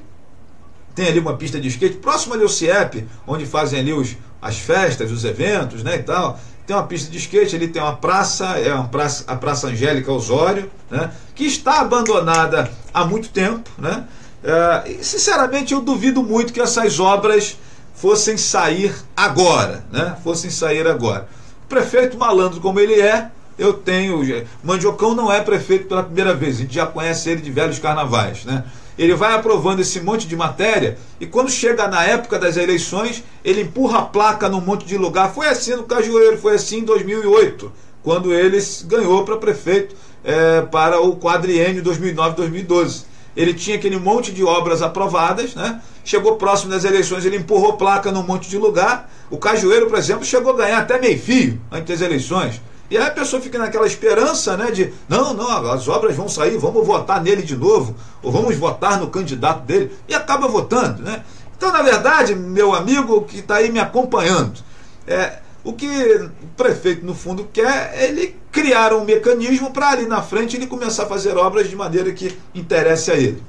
B: tem ali uma pista de skate, próximo ali ao C I E P, onde fazem ali os, as festas, os eventos, né, e tal. Tem uma pista de skate, ali tem uma praça, é uma praça, a Praça Angélica Osório, né, que está abandonada há muito tempo, né? É, e, sinceramente, eu duvido muito que essas obras fossem sair agora, né? Fossem sair agora. O prefeito malandro como ele é, eu tenho... Mandiocão não é prefeito pela primeira vez, a gente já conhece ele de velhos carnavais, né? Ele vai aprovando esse monte de matéria e quando chega na época das eleições, ele empurra a placa num monte de lugar. Foi assim no Cajueiro, foi assim em dois mil e oito, quando ele ganhou para prefeito é, para o quadriênio dois mil e nove a dois mil e doze. Ele tinha aquele monte de obras aprovadas, né? Chegou próximo das eleições, ele empurrou placa num monte de lugar. O Cajueiro, por exemplo, chegou a ganhar até meio fio antes das eleições. E aí a pessoa fica naquela esperança, né, de não, não, as obras vão sair, vamos votar nele de novo, ou vamos votar no candidato dele, e acaba votando, né? Então, na verdade, meu amigo que está aí me acompanhando, é, o que o prefeito, no fundo, quer é ele criar um mecanismo para ali na frente ele começar a fazer obras de maneira que interesse a ele.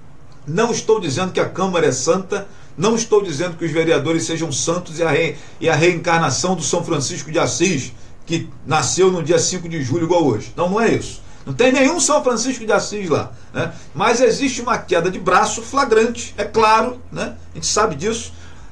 B: Não estou dizendo que a Câmara é santa, não estou dizendo que os vereadores sejam santos e a, re, e a reencarnação do São Francisco de Assis, que nasceu no dia cinco de julho igual hoje. Não, não é isso. Não tem nenhum São Francisco de Assis lá, né? Mas existe uma queda de braço flagrante, é claro, né? A gente sabe disso.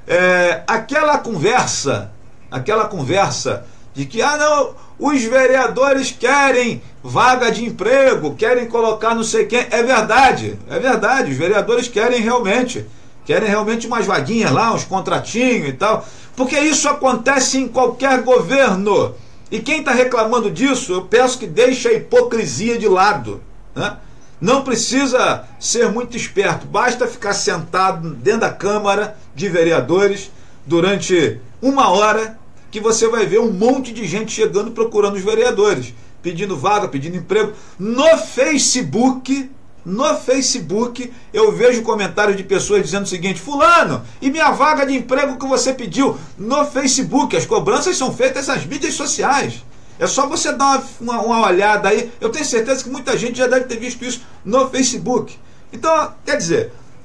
B: É, aquela conversa, aquela conversa de que, ah não, os vereadores querem vaga de emprego, querem colocar não sei quem. É verdade, é verdade, os vereadores querem realmente, querem realmente umas vaguinhas lá, uns contratinhos e tal, porque isso acontece em qualquer governo. E quem está reclamando disso, eu peço que deixe a hipocrisia de lado, né? Não precisa ser muito esperto, basta ficar sentado dentro da Câmara de Vereadores durante uma hora que você vai ver um monte de gente chegando procurando os vereadores, pedindo vaga, pedindo emprego. No Facebook, no Facebook, eu vejo comentários de pessoas dizendo o seguinte: fulano, e minha vaga de emprego que você pediu? No Facebook, as cobranças são feitas nas mídias sociais. É só você dar uma, uma, uma olhada aí. Eu tenho certeza que muita gente já deve ter visto isso no Facebook. Então, quer dizer,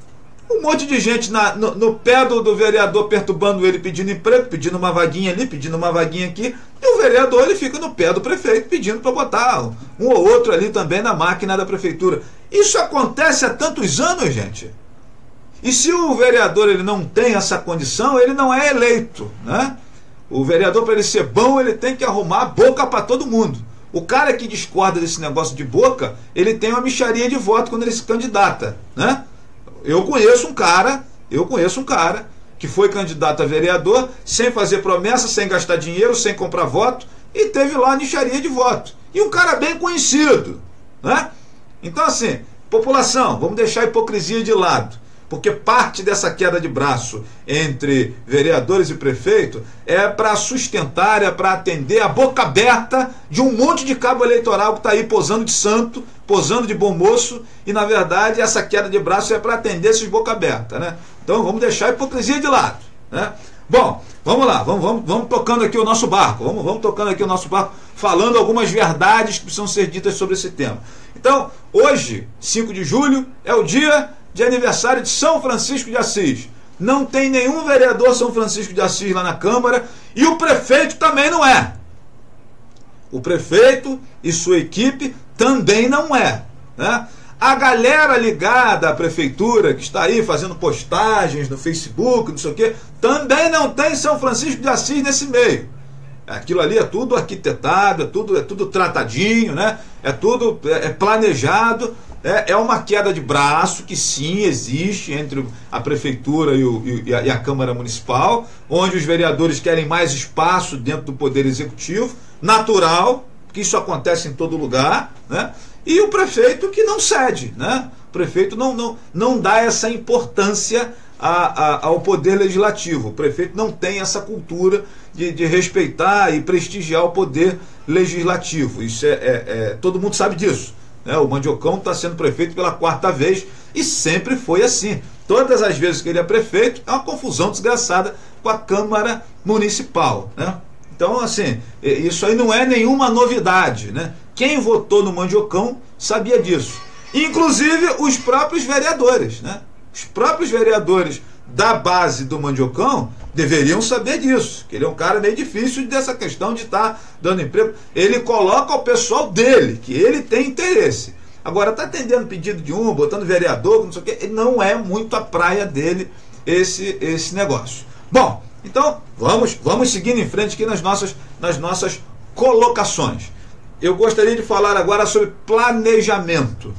B: Um monte de gente na, no, no pé do, do vereador perturbando ele, pedindo emprego, pedindo uma vaguinha ali, pedindo uma vaguinha aqui, e o vereador ele fica no pé do prefeito pedindo para botar um ou outro ali também na máquina da prefeitura. Isso acontece há tantos anos, gente. E se o vereador ele não tem essa condição, ele não é eleito, né? O vereador, para ele ser bom, ele tem que arrumar a boca para todo mundo. O cara que discorda desse negócio de boca, ele tem uma mixaria de voto quando ele se candidata, né? Eu conheço um cara, eu conheço um cara que foi candidato a vereador sem fazer promessa, sem gastar dinheiro, sem comprar voto, e teve lá a mixaria de voto. E um cara bem conhecido, né? Então, assim, população, vamos deixar a hipocrisia de lado. Porque parte dessa queda de braço entre vereadores e prefeito é para sustentar, é para atender a boca aberta de um monte de cabo eleitoral que está aí posando de santo, posando de bom moço, e na verdade essa queda de braço é para atender esses boca aberta, né? Então vamos deixar a hipocrisia de lado, né? Bom, vamos lá, vamos, vamos, vamos tocando aqui o nosso barco, vamos, vamos tocando aqui o nosso barco, falando algumas verdades que precisam ser ditas sobre esse tema. Então, hoje, cinco de julho, é o dia de aniversário de São Francisco de Assis. Não tem nenhum vereador São Francisco de Assis lá na Câmara, e o prefeito também não é. O prefeito e sua equipe também não é, né? A galera ligada à prefeitura, que está aí fazendo postagens no Facebook, não sei o quê, também não tem São Francisco de Assis nesse meio. Aquilo ali é tudo arquitetado, é tudo, é tudo tratadinho, né? É tudo é, é planejado. É, é uma queda de braço que sim existe entre a prefeitura e, o, e, a, e a Câmara Municipal, onde os vereadores querem mais espaço dentro do Poder Executivo, natural, que isso acontece em todo lugar, né? E o prefeito que não cede, né? O prefeito não, não, não dá essa importância a, a, ao Poder Legislativo. O prefeito não tem essa cultura de, de respeitar e prestigiar o Poder Legislativo. Isso é, é, é todo mundo sabe disso. O Mandiocão está sendo prefeito pela quarta vez e sempre foi assim. Todas as vezes que ele é prefeito, é uma confusão desgraçada com a Câmara Municipal, né? Então, assim, isso aí não é nenhuma novidade, né? Quem votou no Mandiocão sabia disso. Inclusive os próprios vereadores, né? Os próprios vereadores da base do Mandiocão deveriam saber disso, que ele é um cara meio difícil dessa questão de estar dando emprego. Ele coloca o pessoal dele, que ele tem interesse. Agora, está atendendo pedido de um, botando vereador, não sei o quê, não é muito a praia dele esse, esse negócio. Bom, então vamos, vamos seguindo em frente aqui nas nossas, nas nossas colocações. Eu gostaria de falar agora sobre planejamento.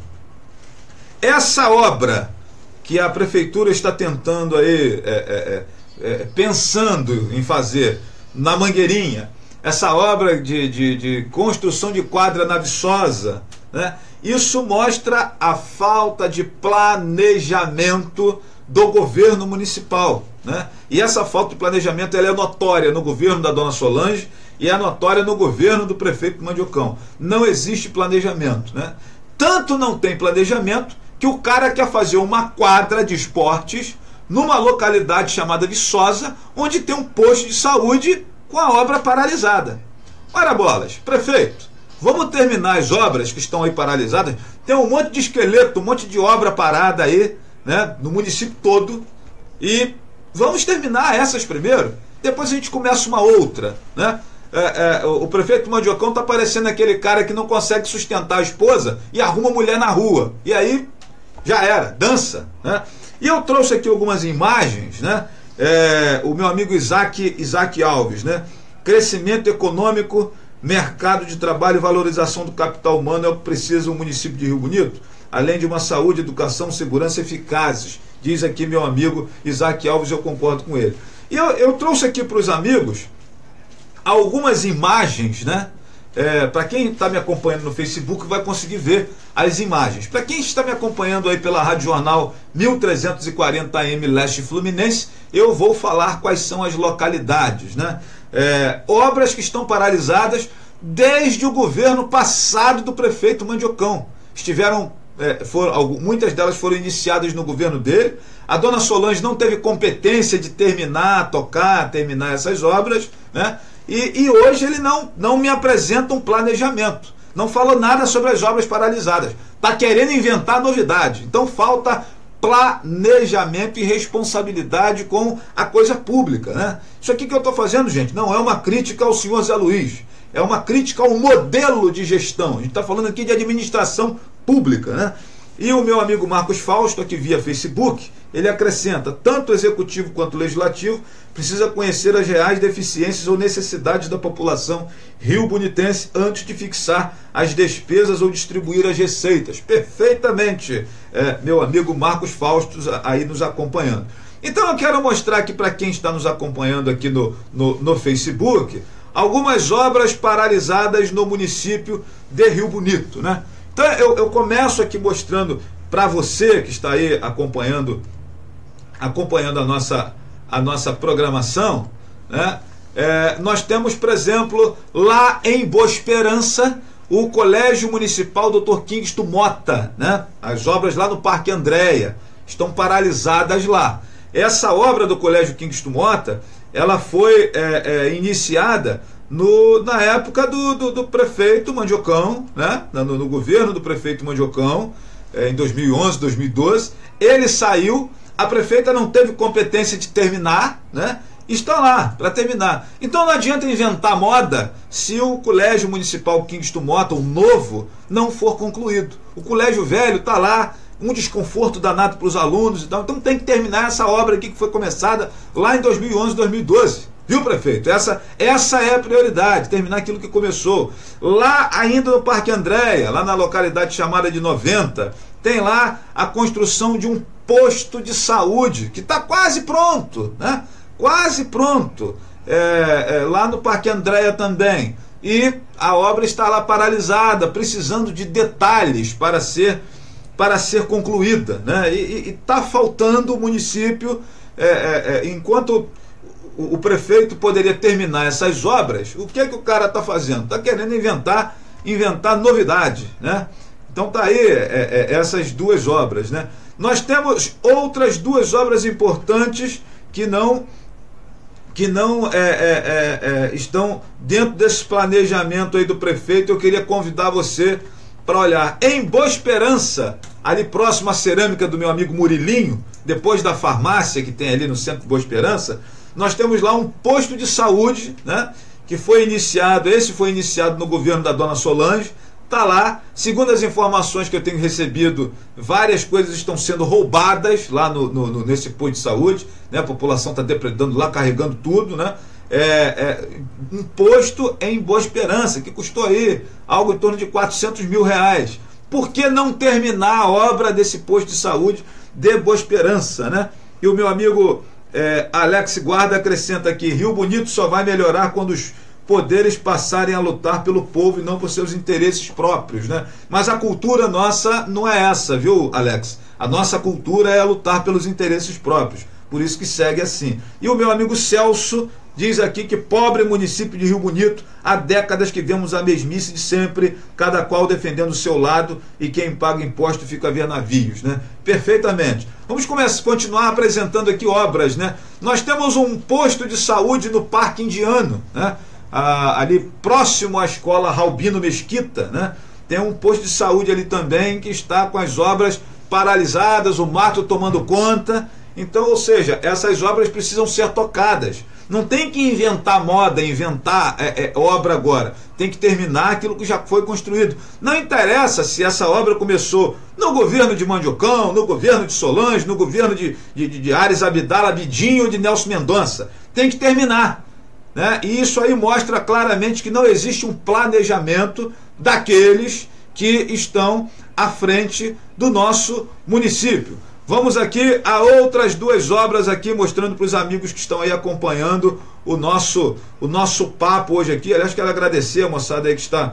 B: Essa obra que a prefeitura está tentando aí, é, é, é, pensando em fazer na Mangueirinha, essa obra de, de, de construção de quadra na Viçosa, né? Isso mostra a falta de planejamento do governo municipal, né? E essa falta de planejamento ela é notória no governo da dona Solange e é notória no governo do prefeito Mandiocão. Não existe planejamento, né? Tanto não tem planejamento que o cara quer fazer uma quadra de esportes numa localidade chamada Viçosa, onde tem um posto de saúde com a obra paralisada. Ora bolas, prefeito, vamos terminar as obras que estão aí paralisadas. Tem um monte de esqueleto, um monte de obra parada aí, né, no município todo, e vamos terminar essas primeiro, depois a gente começa uma outra, né? É, é, o prefeito Mandiocão está parecendo aquele cara que não consegue sustentar a esposa e arruma mulher na rua, e aí já era, dança, né? E eu trouxe aqui algumas imagens, né? É, o meu amigo Isaac, Isaac Alves, né? Crescimento econômico, mercado de trabalho e valorização do capital humano é o que precisa o município de Rio Bonito, além de uma saúde, educação, segurança eficazes, diz aqui meu amigo Isaac Alves, eu concordo com ele. E eu, eu trouxe aqui para os amigos algumas imagens, né? É, para quem está me acompanhando no Facebook vai conseguir ver as imagens. Para quem está me acompanhando aí pela Rádio Jornal mil trezentos e quarenta A M Leste Fluminense, eu vou falar quais são as localidades, né? É, obras que estão paralisadas desde o governo passado do prefeito Mandiocão. Estiveram, é, foram, muitas delas foram iniciadas no governo dele. A dona Solange não teve competência de terminar, tocar, terminar essas obras, né? E, e hoje ele não, não me apresenta um planejamento. Não falou nada sobre as obras paralisadas. Está querendo inventar novidade. Então falta planejamento e responsabilidade com a coisa pública, né? Isso aqui que eu estou fazendo, gente, não é uma crítica ao senhor Zé Luiz, é uma crítica ao modelo de gestão. A gente está falando aqui de administração pública, né? E o meu amigo Marcos Fausto, aqui via Facebook, ele acrescenta: tanto o executivo quanto o legislativo precisa conhecer as reais deficiências ou necessidades da população riobonitense antes de fixar as despesas ou distribuir as receitas. Perfeitamente, é, meu amigo Marcos Fausto aí nos acompanhando. Então eu quero mostrar aqui para quem está nos acompanhando aqui no, no, no Facebook algumas obras paralisadas no município de Rio Bonito, né? Então eu, eu começo aqui mostrando para você que está aí acompanhando acompanhando a nossa, a nossa programação, né? É, nós temos, por exemplo, lá em Boa Esperança, o Colégio Municipal doutor Kingston Mota, né? As obras lá no Parque Andréia estão paralisadas lá. Essa obra do Colégio Kingston Mota, ela foi é, é, iniciada No, na época do, do, do prefeito Mandiocão, né? no, no governo do prefeito Mandiocão, é, em dois mil e onze, dois mil e doze, ele saiu, a prefeita não teve competência de terminar, né? Está lá para terminar. Então não adianta inventar moda se o Colégio Municipal Kingston Mota, o novo, não for concluído. O colégio velho está lá, um desconforto danado para os alunos e tal. Então tem que terminar essa obra aqui que foi começada lá em dois mil e onze, dois mil e doze. Viu, prefeito? Essa, essa é a prioridade, terminar aquilo que começou. Lá ainda no Parque Andréia, lá na localidade chamada de noventa, tem lá a construção de um posto de saúde, que está quase pronto, né? Quase pronto. É, é, lá no Parque Andréia também. E a obra está lá paralisada, precisando de detalhes para ser, para ser concluída, né? E está faltando o município, é, é, é, enquanto o prefeito poderia terminar essas obras, o que é que o cara está fazendo? Está querendo inventar, inventar novidade, né? Então tá aí é, é, essas duas obras, né? Nós temos outras duas obras importantes que não, que não é, é, é, estão dentro desse planejamento aí do prefeito. Eu queria convidar você para olhar em Boa Esperança, ali próximo à cerâmica do meu amigo Murilinho, depois da farmácia que tem ali no centro de Boa Esperança. Nós temos lá um posto de saúde, né, que foi iniciado, esse foi iniciado no governo da dona Solange, está lá, segundo as informações que eu tenho recebido, várias coisas estão sendo roubadas lá no, no, no, nesse posto de saúde, né, a população está depredando lá, carregando tudo, né, é, é, um posto em Boa Esperança, que custou aí algo em torno de quatrocentos mil reais. Por que não terminar a obra desse posto de saúde de Boa Esperança, né? E o meu amigo É, Alex Guarda acrescenta aqui: Rio Bonito só vai melhorar quando os poderes passarem a lutar pelo povo e não por seus interesses próprios, né? Mas a cultura nossa não é essa, viu, Alex? A nossa cultura é lutar pelos interesses próprios, por isso que segue assim. E o meu amigo Celso diz aqui que pobre município de Rio Bonito, há décadas que vemos a mesmice de sempre, cada qual defendendo o seu lado, e quem paga imposto fica a ver navios, né? Perfeitamente. Vamos começar, continuar apresentando aqui obras, né? Nós temos um posto de saúde no Parque Indiano, né? Ah, ali próximo à escola Raubino Mesquita, né? Tem um posto de saúde ali também que está com as obras paralisadas, o mato tomando conta. Então, ou seja, essas obras precisam ser tocadas. Não tem que inventar moda, inventar é, é, obra agora. Tem que terminar aquilo que já foi construído. Não interessa se essa obra começou no governo de Mandiocão, no governo de Solange, no governo de, de, de Ares Abdala, Abidinho ou de Nelson Mendonça. Tem que terminar, né? E isso aí mostra claramente que não existe um planejamento daqueles que estão à frente do nosso município. Vamos aqui a outras duas obras aqui, mostrando para os amigos que estão aí acompanhando o nosso, o nosso papo hoje aqui. Aliás, quero agradecer a moçada aí que está,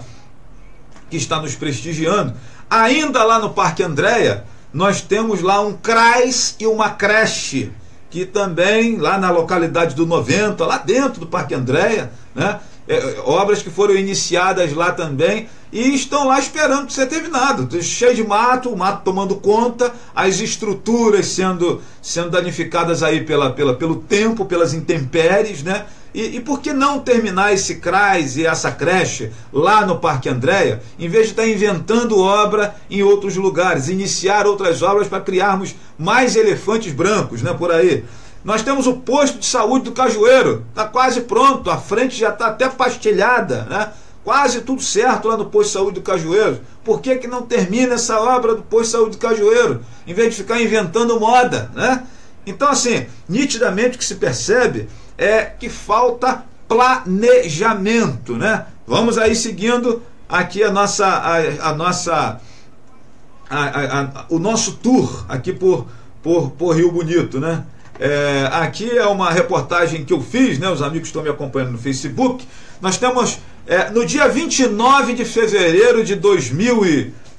B: que está nos prestigiando. Ainda lá no Parque Andréia, nós temos lá um CRAS e uma creche, que também, lá na localidade do noventa, lá dentro do Parque Andréia, né? É, obras que foram iniciadas lá também e estão lá esperando ser terminado, cheio de mato, o mato tomando conta, as estruturas sendo, sendo danificadas aí pela, pela, pelo tempo, pelas intempéries, né? E, e por que não terminar esse CRAS e essa creche lá no Parque Andréia, em vez de estar inventando obra em outros lugares, iniciar outras obras para criarmos mais elefantes brancos, né, por aí? Nós temos o posto de saúde do Cajueiro, está quase pronto, a frente já está até pastelhada, né? Quase tudo certo lá no posto de saúde do Cajueiro. Por que que não termina essa obra do posto de saúde do Cajueiro, em vez de ficar inventando moda, né? Então, assim, nitidamente o que se percebe é que falta planejamento, né? Vamos aí seguindo aqui a nossa, a, a nossa, a, a, a, o nosso tour aqui por, por, por Rio Bonito, né? É, aqui é uma reportagem que eu fiz, né? Os amigos estão me acompanhando no Facebook. Nós temos é, no dia vinte e nove de fevereiro de dois mil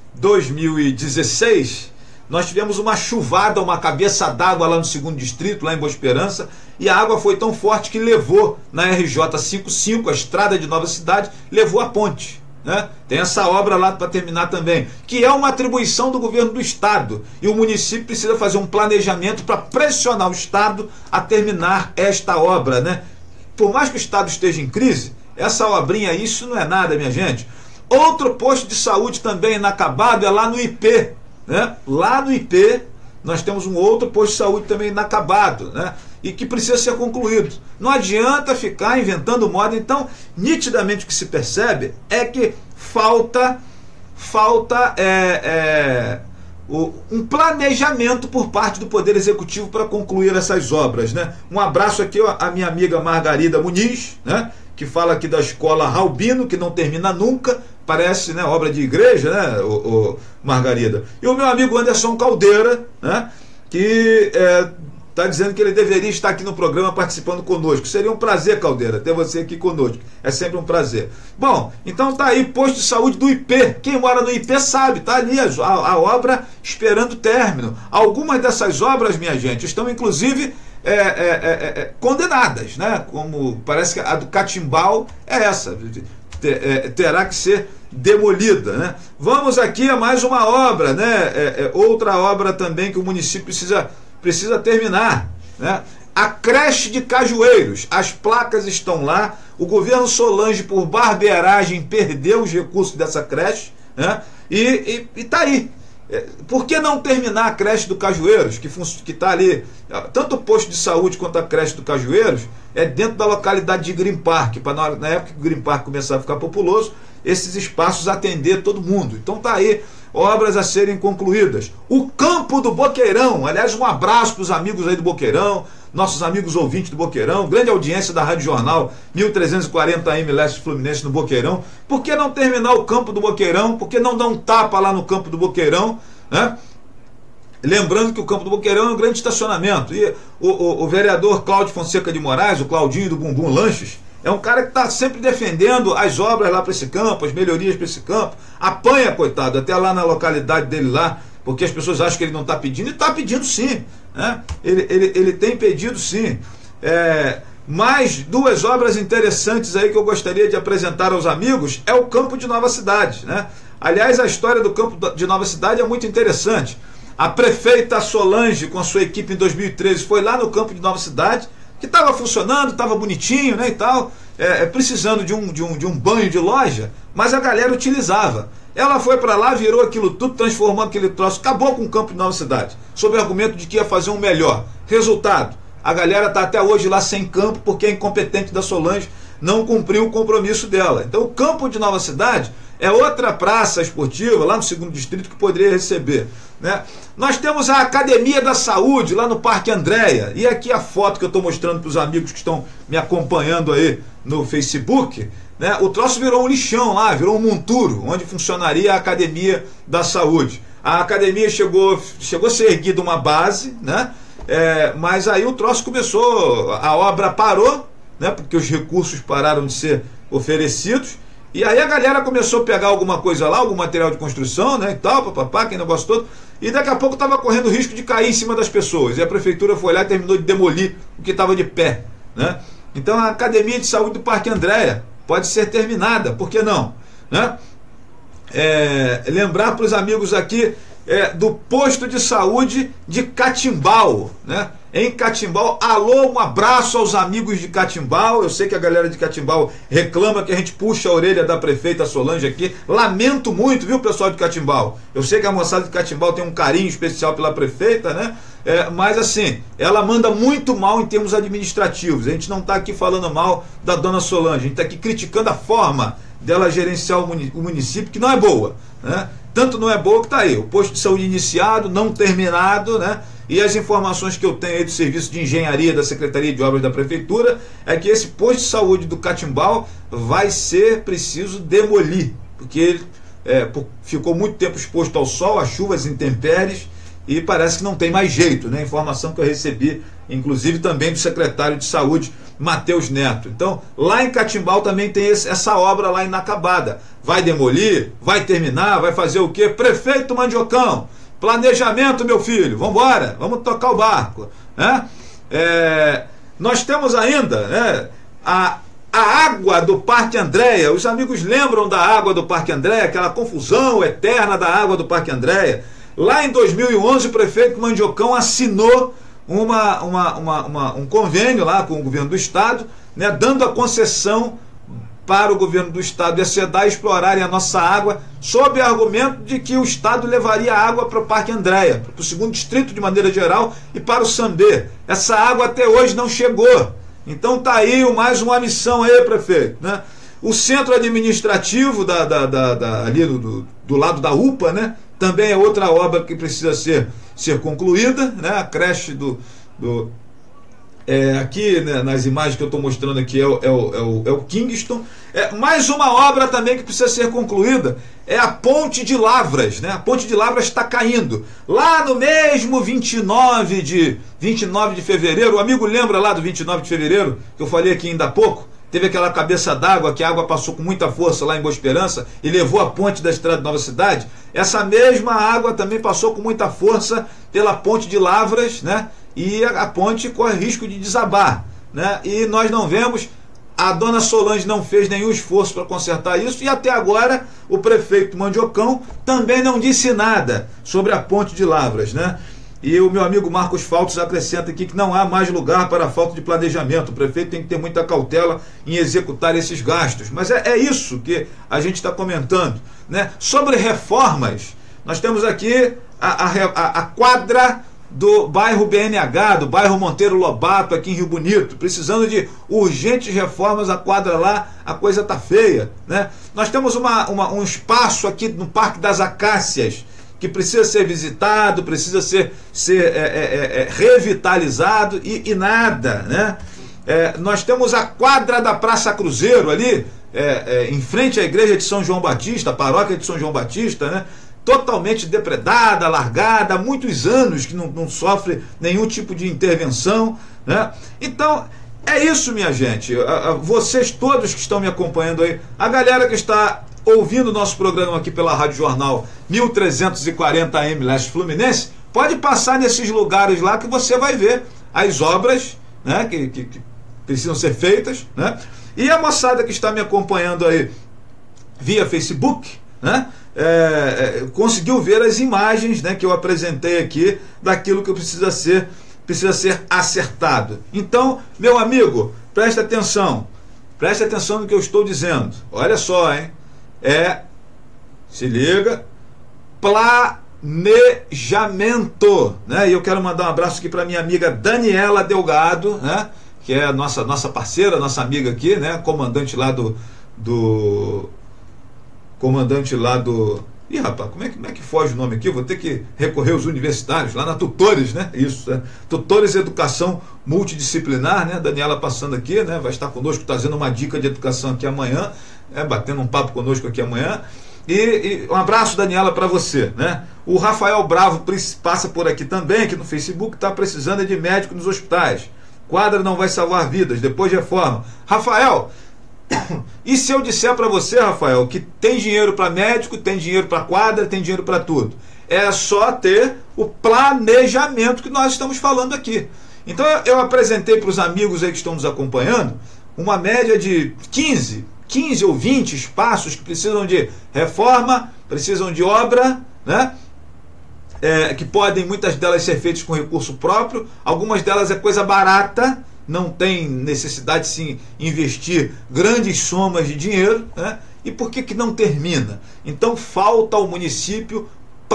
B: e dezesseis. Nós tivemos uma chuvada, uma cabeça d'água lá no segundo distrito, lá em Boa Esperança, e a água foi tão forte que levou na R J cinquenta e cinco, a estrada de Nova Cidade, levou a ponte, né? Tem essa obra lá para terminar também, que é uma atribuição do governo do estado, e o município precisa fazer um planejamento para pressionar o estado a terminar esta obra, né? Por mais que o estado esteja em crise, essa obrinha, isso não é nada, minha gente. Outro posto de saúde também inacabado é lá no I P, né? Lá no I P nós temos um outro posto de saúde também inacabado, né? E que precisa ser concluído. Não adianta ficar inventando moda. Então, nitidamente o que se percebe é que falta falta é, é, o, um planejamento por parte do Poder Executivo para concluir essas obras, né? Um abraço aqui à minha amiga Margarida Muniz, né? Que fala aqui da escola Raubino, que não termina nunca, parece, né, obra de igreja, né, o, o Margarida. E o meu amigo Anderson Caldeira, né, que está é, dizendo que ele deveria estar aqui no programa participando conosco. Seria um prazer, Caldeira, ter você aqui conosco. É sempre um prazer. Bom, então tá aí, posto de saúde do I P. Quem mora no I P sabe, tá ali a, a, a obra esperando término. Algumas dessas obras, minha gente, estão inclusive É, é, é, é, condenadas, né? Como parece que a do Catimbau é essa, terá que ser demolida, né? Vamos aqui a mais uma obra, né? É, é, outra obra também que o município precisa, precisa terminar, né? A creche de Cajueiros, as placas estão lá, o governo Solange, por barbeiragem, perdeu os recursos dessa creche, né? E está aí. Por que não terminar a creche do Cajueiros, que está ali, tanto o posto de saúde quanto a creche do Cajueiros, é dentro da localidade de Green Park, para na, na época que o Green Park começar a ficar populoso, esses espaços atender todo mundo. Então está aí, obras a serem concluídas. O campo do Boqueirão, aliás, um abraço para os amigos aí do Boqueirão, nossos amigos ouvintes do Boqueirão, grande audiência da Rádio Jornal mil trezentos e quarenta A M Leste Fluminense no Boqueirão. Por que não terminar o campo do Boqueirão? Por que não dar um tapa lá no campo do Boqueirão, né? Lembrando que o campo do Boqueirão é um grande estacionamento. E o, o, o vereador Cláudio Fonseca de Moraes, o Claudinho do Bumbum Lanches, é um cara que está sempre defendendo as obras lá para esse campo, as melhorias para esse campo. Apanha, coitado, até lá na localidade dele lá, porque as pessoas acham que ele não está pedindo, e está pedindo sim, né? ele, ele, ele tem pedido sim. É, mais duas obras interessantes aí que eu gostaria de apresentar aos amigos é o campo de Nova Cidade, né? Aliás, a história do campo de Nova Cidade é muito interessante. A prefeita Solange, com a sua equipe em dois mil e treze, foi lá no campo de Nova Cidade, que estava funcionando, estava bonitinho, né, e tal, é, precisando de um, de, um, de um banho de loja, mas a galera utilizava. Ela foi para lá, virou aquilo tudo, transformou aquele troço, acabou com o campo de Nova Cidade, sob o argumento de que ia fazer um melhor. Resultado, a galera está até hoje lá sem campo, porque a incompetente da Solange não cumpriu o compromisso dela. Então o campo de Nova Cidade é outra praça esportiva, lá no segundo distrito, que poderia receber, né? Nós temos a Academia da Saúde, lá no Parque Andréia. E aqui a foto que eu estou mostrando para os amigos que estão me acompanhando aí no Facebook, né? O troço virou um lixão lá, virou um monturo, onde funcionaria a Academia da Saúde. A academia chegou, chegou a ser erguida uma base, né? É, mas aí o troço começou, a obra parou, né? Porque os recursos pararam de ser oferecidos. E aí a galera começou a pegar alguma coisa lá, algum material de construção, né, e tal, papapá, aquele negócio todo, e daqui a pouco estava correndo o risco de cair em cima das pessoas. E a prefeitura foi lá e terminou de demolir o que estava de pé, né? Então a Academia de Saúde do Parque Andréia pode ser terminada, por que não? Né? É, lembrar para os amigos aqui é, do posto de saúde de Catimbau, né? Em Catimbau. Alô, um abraço aos amigos de Catimbau. Eu sei que a galera de Catimbau reclama que a gente puxa a orelha da prefeita Solange aqui. Lamento muito, viu, pessoal de Catimbau? Eu sei que a moçada de Catimbau tem um carinho especial pela prefeita, né? É, mas assim, ela manda muito mal em termos administrativos. A gente não está aqui falando mal da dona Solange, a gente está aqui criticando a forma dela gerenciar o município, que não é boa, né? Tanto não é boa que está aí, o posto de saúde iniciado, não terminado, né? E as informações que eu tenho aí do serviço de engenharia da Secretaria de Obras da Prefeitura é que esse posto de saúde do Catimbau vai ser preciso demolir, porque ele é, ficou muito tempo exposto ao sol, às chuvas, intempéries, e parece que não tem mais jeito, né? Informação que eu recebi, inclusive também do secretário de Saúde, Matheus Neto. Então, lá em Catimbau também tem esse, essa obra lá inacabada. Vai demolir? Vai terminar? Vai fazer o quê? Prefeito Mandiocão, planejamento, meu filho, vamos embora, vamos tocar o barco, né? É, nós temos ainda, né, a, a água do Parque Andréia. Os amigos lembram da água do Parque Andréia, aquela confusão eterna da água do Parque Andréia. Lá em dois mil e onze, o prefeito Mandiocão assinou uma, uma, uma, uma, um convênio lá com o governo do estado, né, dando a concessão para o governo do estado e a SEDAI explorarem a nossa água, sob o argumento de que o estado levaria água para o Parque Andréia, para o segundo distrito de maneira geral e para o Sambê. Essa água até hoje não chegou. Então está aí mais uma missão aí, prefeito, né? O centro administrativo da, da, da, da, ali do, do lado da U P A, né, também é outra obra que precisa ser, ser concluída, né? A creche do... do É, aqui, né, nas imagens que eu estou mostrando aqui é o, é, o, é, o, é o Kingston. É, mais uma obra também que precisa ser concluída é a Ponte de Lavras, né? A Ponte de Lavras está caindo lá no mesmo vinte e nove de fevereiro. O amigo lembra lá do vinte e nove de fevereiro que eu falei aqui ainda há pouco? Teve aquela cabeça d'água que a água passou com muita força lá em Boa Esperança e levou a ponte da Estrada de Nova Cidade. Essa mesma água também passou com muita força pela Ponte de Lavras, né? E a, a ponte corre risco de desabar, né? E nós não vemos, a dona Solange não fez nenhum esforço para consertar isso, e até agora o prefeito Mandiocão também não disse nada sobre a Ponte de Lavras, né? E o meu amigo Marcos Faltos acrescenta aqui que não há mais lugar para a falta de planejamento. O prefeito tem que ter muita cautela em executar esses gastos. Mas é, é isso que a gente está comentando, né? Sobre reformas, nós temos aqui a, a, a quadra do bairro B N H, do bairro Monteiro Lobato, aqui em Rio Bonito, precisando de urgentes reformas. A quadra lá, a coisa está feia, né? Nós temos uma, uma, um espaço aqui no Parque das Acácias, que precisa ser visitado, precisa ser, ser é, é, é, revitalizado, e, e nada, né? É, nós temos a quadra da Praça Cruzeiro ali, é, é, em frente à igreja de São João Batista, a paróquia de São João Batista, né? Totalmente depredada, largada, há muitos anos que não, não sofre nenhum tipo de intervenção, né? Então, é isso, minha gente. Vocês todos que estão me acompanhando aí, a galera que está ouvindo o nosso programa aqui pela Rádio Jornal mil trezentos e quarenta A M Leste Fluminense, pode passar nesses lugares lá que você vai ver as obras, né, que, que, que precisam ser feitas, né? E a moçada que está me acompanhando aí via Facebook, né, é, é, conseguiu ver as imagens, né, que eu apresentei aqui daquilo que precisa ser, precisa ser acertado. Então, meu amigo, preste atenção, preste atenção no que eu estou dizendo. Olha só, hein? É, se liga, planejamento, né? E eu quero mandar um abraço aqui para minha amiga Daniela Delgado, né, que é a nossa, nossa parceira, nossa amiga aqui, né, comandante lá do, do comandante lá do... Ih, rapaz, como é, que, como é que foge o nome aqui? Eu vou ter que recorrer aos universitários, lá na Tutores, né? Isso, né? Tutores Educação Multidisciplinar, né? Daniela passando aqui, né? Vai estar conosco, trazendo uma dica de educação aqui amanhã, né? Batendo um papo conosco aqui amanhã. E, e um abraço, Daniela, para você, né? O Rafael Bravo passa por aqui também, aqui no Facebook, está precisando de médico nos hospitais. Quadra não vai salvar vidas, depois de reforma. Rafael... E se eu disser para você, Rafael, que tem dinheiro para médico, tem dinheiro para quadra, tem dinheiro para tudo? É só ter o planejamento que nós estamos falando aqui. Então eu apresentei para os amigos aí que estão nos acompanhando uma média de quinze, quinze ou vinte espaços que precisam de reforma, precisam de obra, né? é, que podem, muitas delas, ser feitas com recurso próprio, algumas delas é coisa barata, não tem necessidade de se investir grandes somas de dinheiro, né? E por que que não termina? Então falta ao município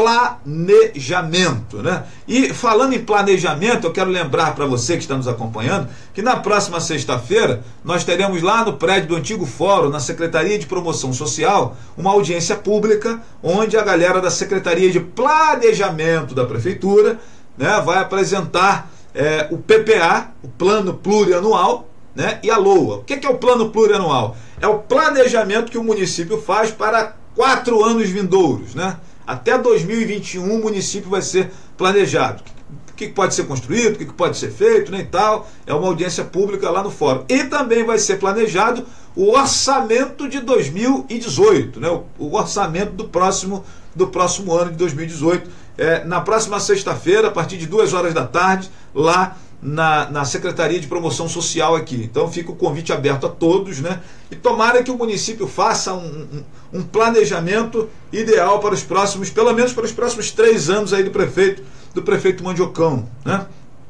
B: planejamento, né? E falando em planejamento, eu quero lembrar para você que está nos acompanhando que na próxima sexta-feira nós teremos lá no prédio do antigo fórum, na Secretaria de Promoção Social, uma audiência pública onde a galera da Secretaria de Planejamento da Prefeitura, né, vai apresentar é, o P P A, o Plano Plurianual, né, e a LOA. O que é o Plano Plurianual? É o planejamento que o município faz para quatro anos vindouros, né? Até dois mil e vinte e um o município vai ser planejado. O que pode ser construído, o que pode ser feito, né, e tal. É uma audiência pública lá no fórum. E também vai ser planejado o orçamento de dois mil e dezoito, né, o, o orçamento do próximo, do próximo ano de dois mil e dezoito. É, na próxima sexta-feira, a partir de duas horas da tarde, lá na, na Secretaria de Promoção Social aqui. Então fica o convite aberto a todos, né? E tomara que o município faça um, um, um planejamento ideal para os próximos, pelo menos para os próximos três anos aí do prefeito, do prefeito Mandiocão, né?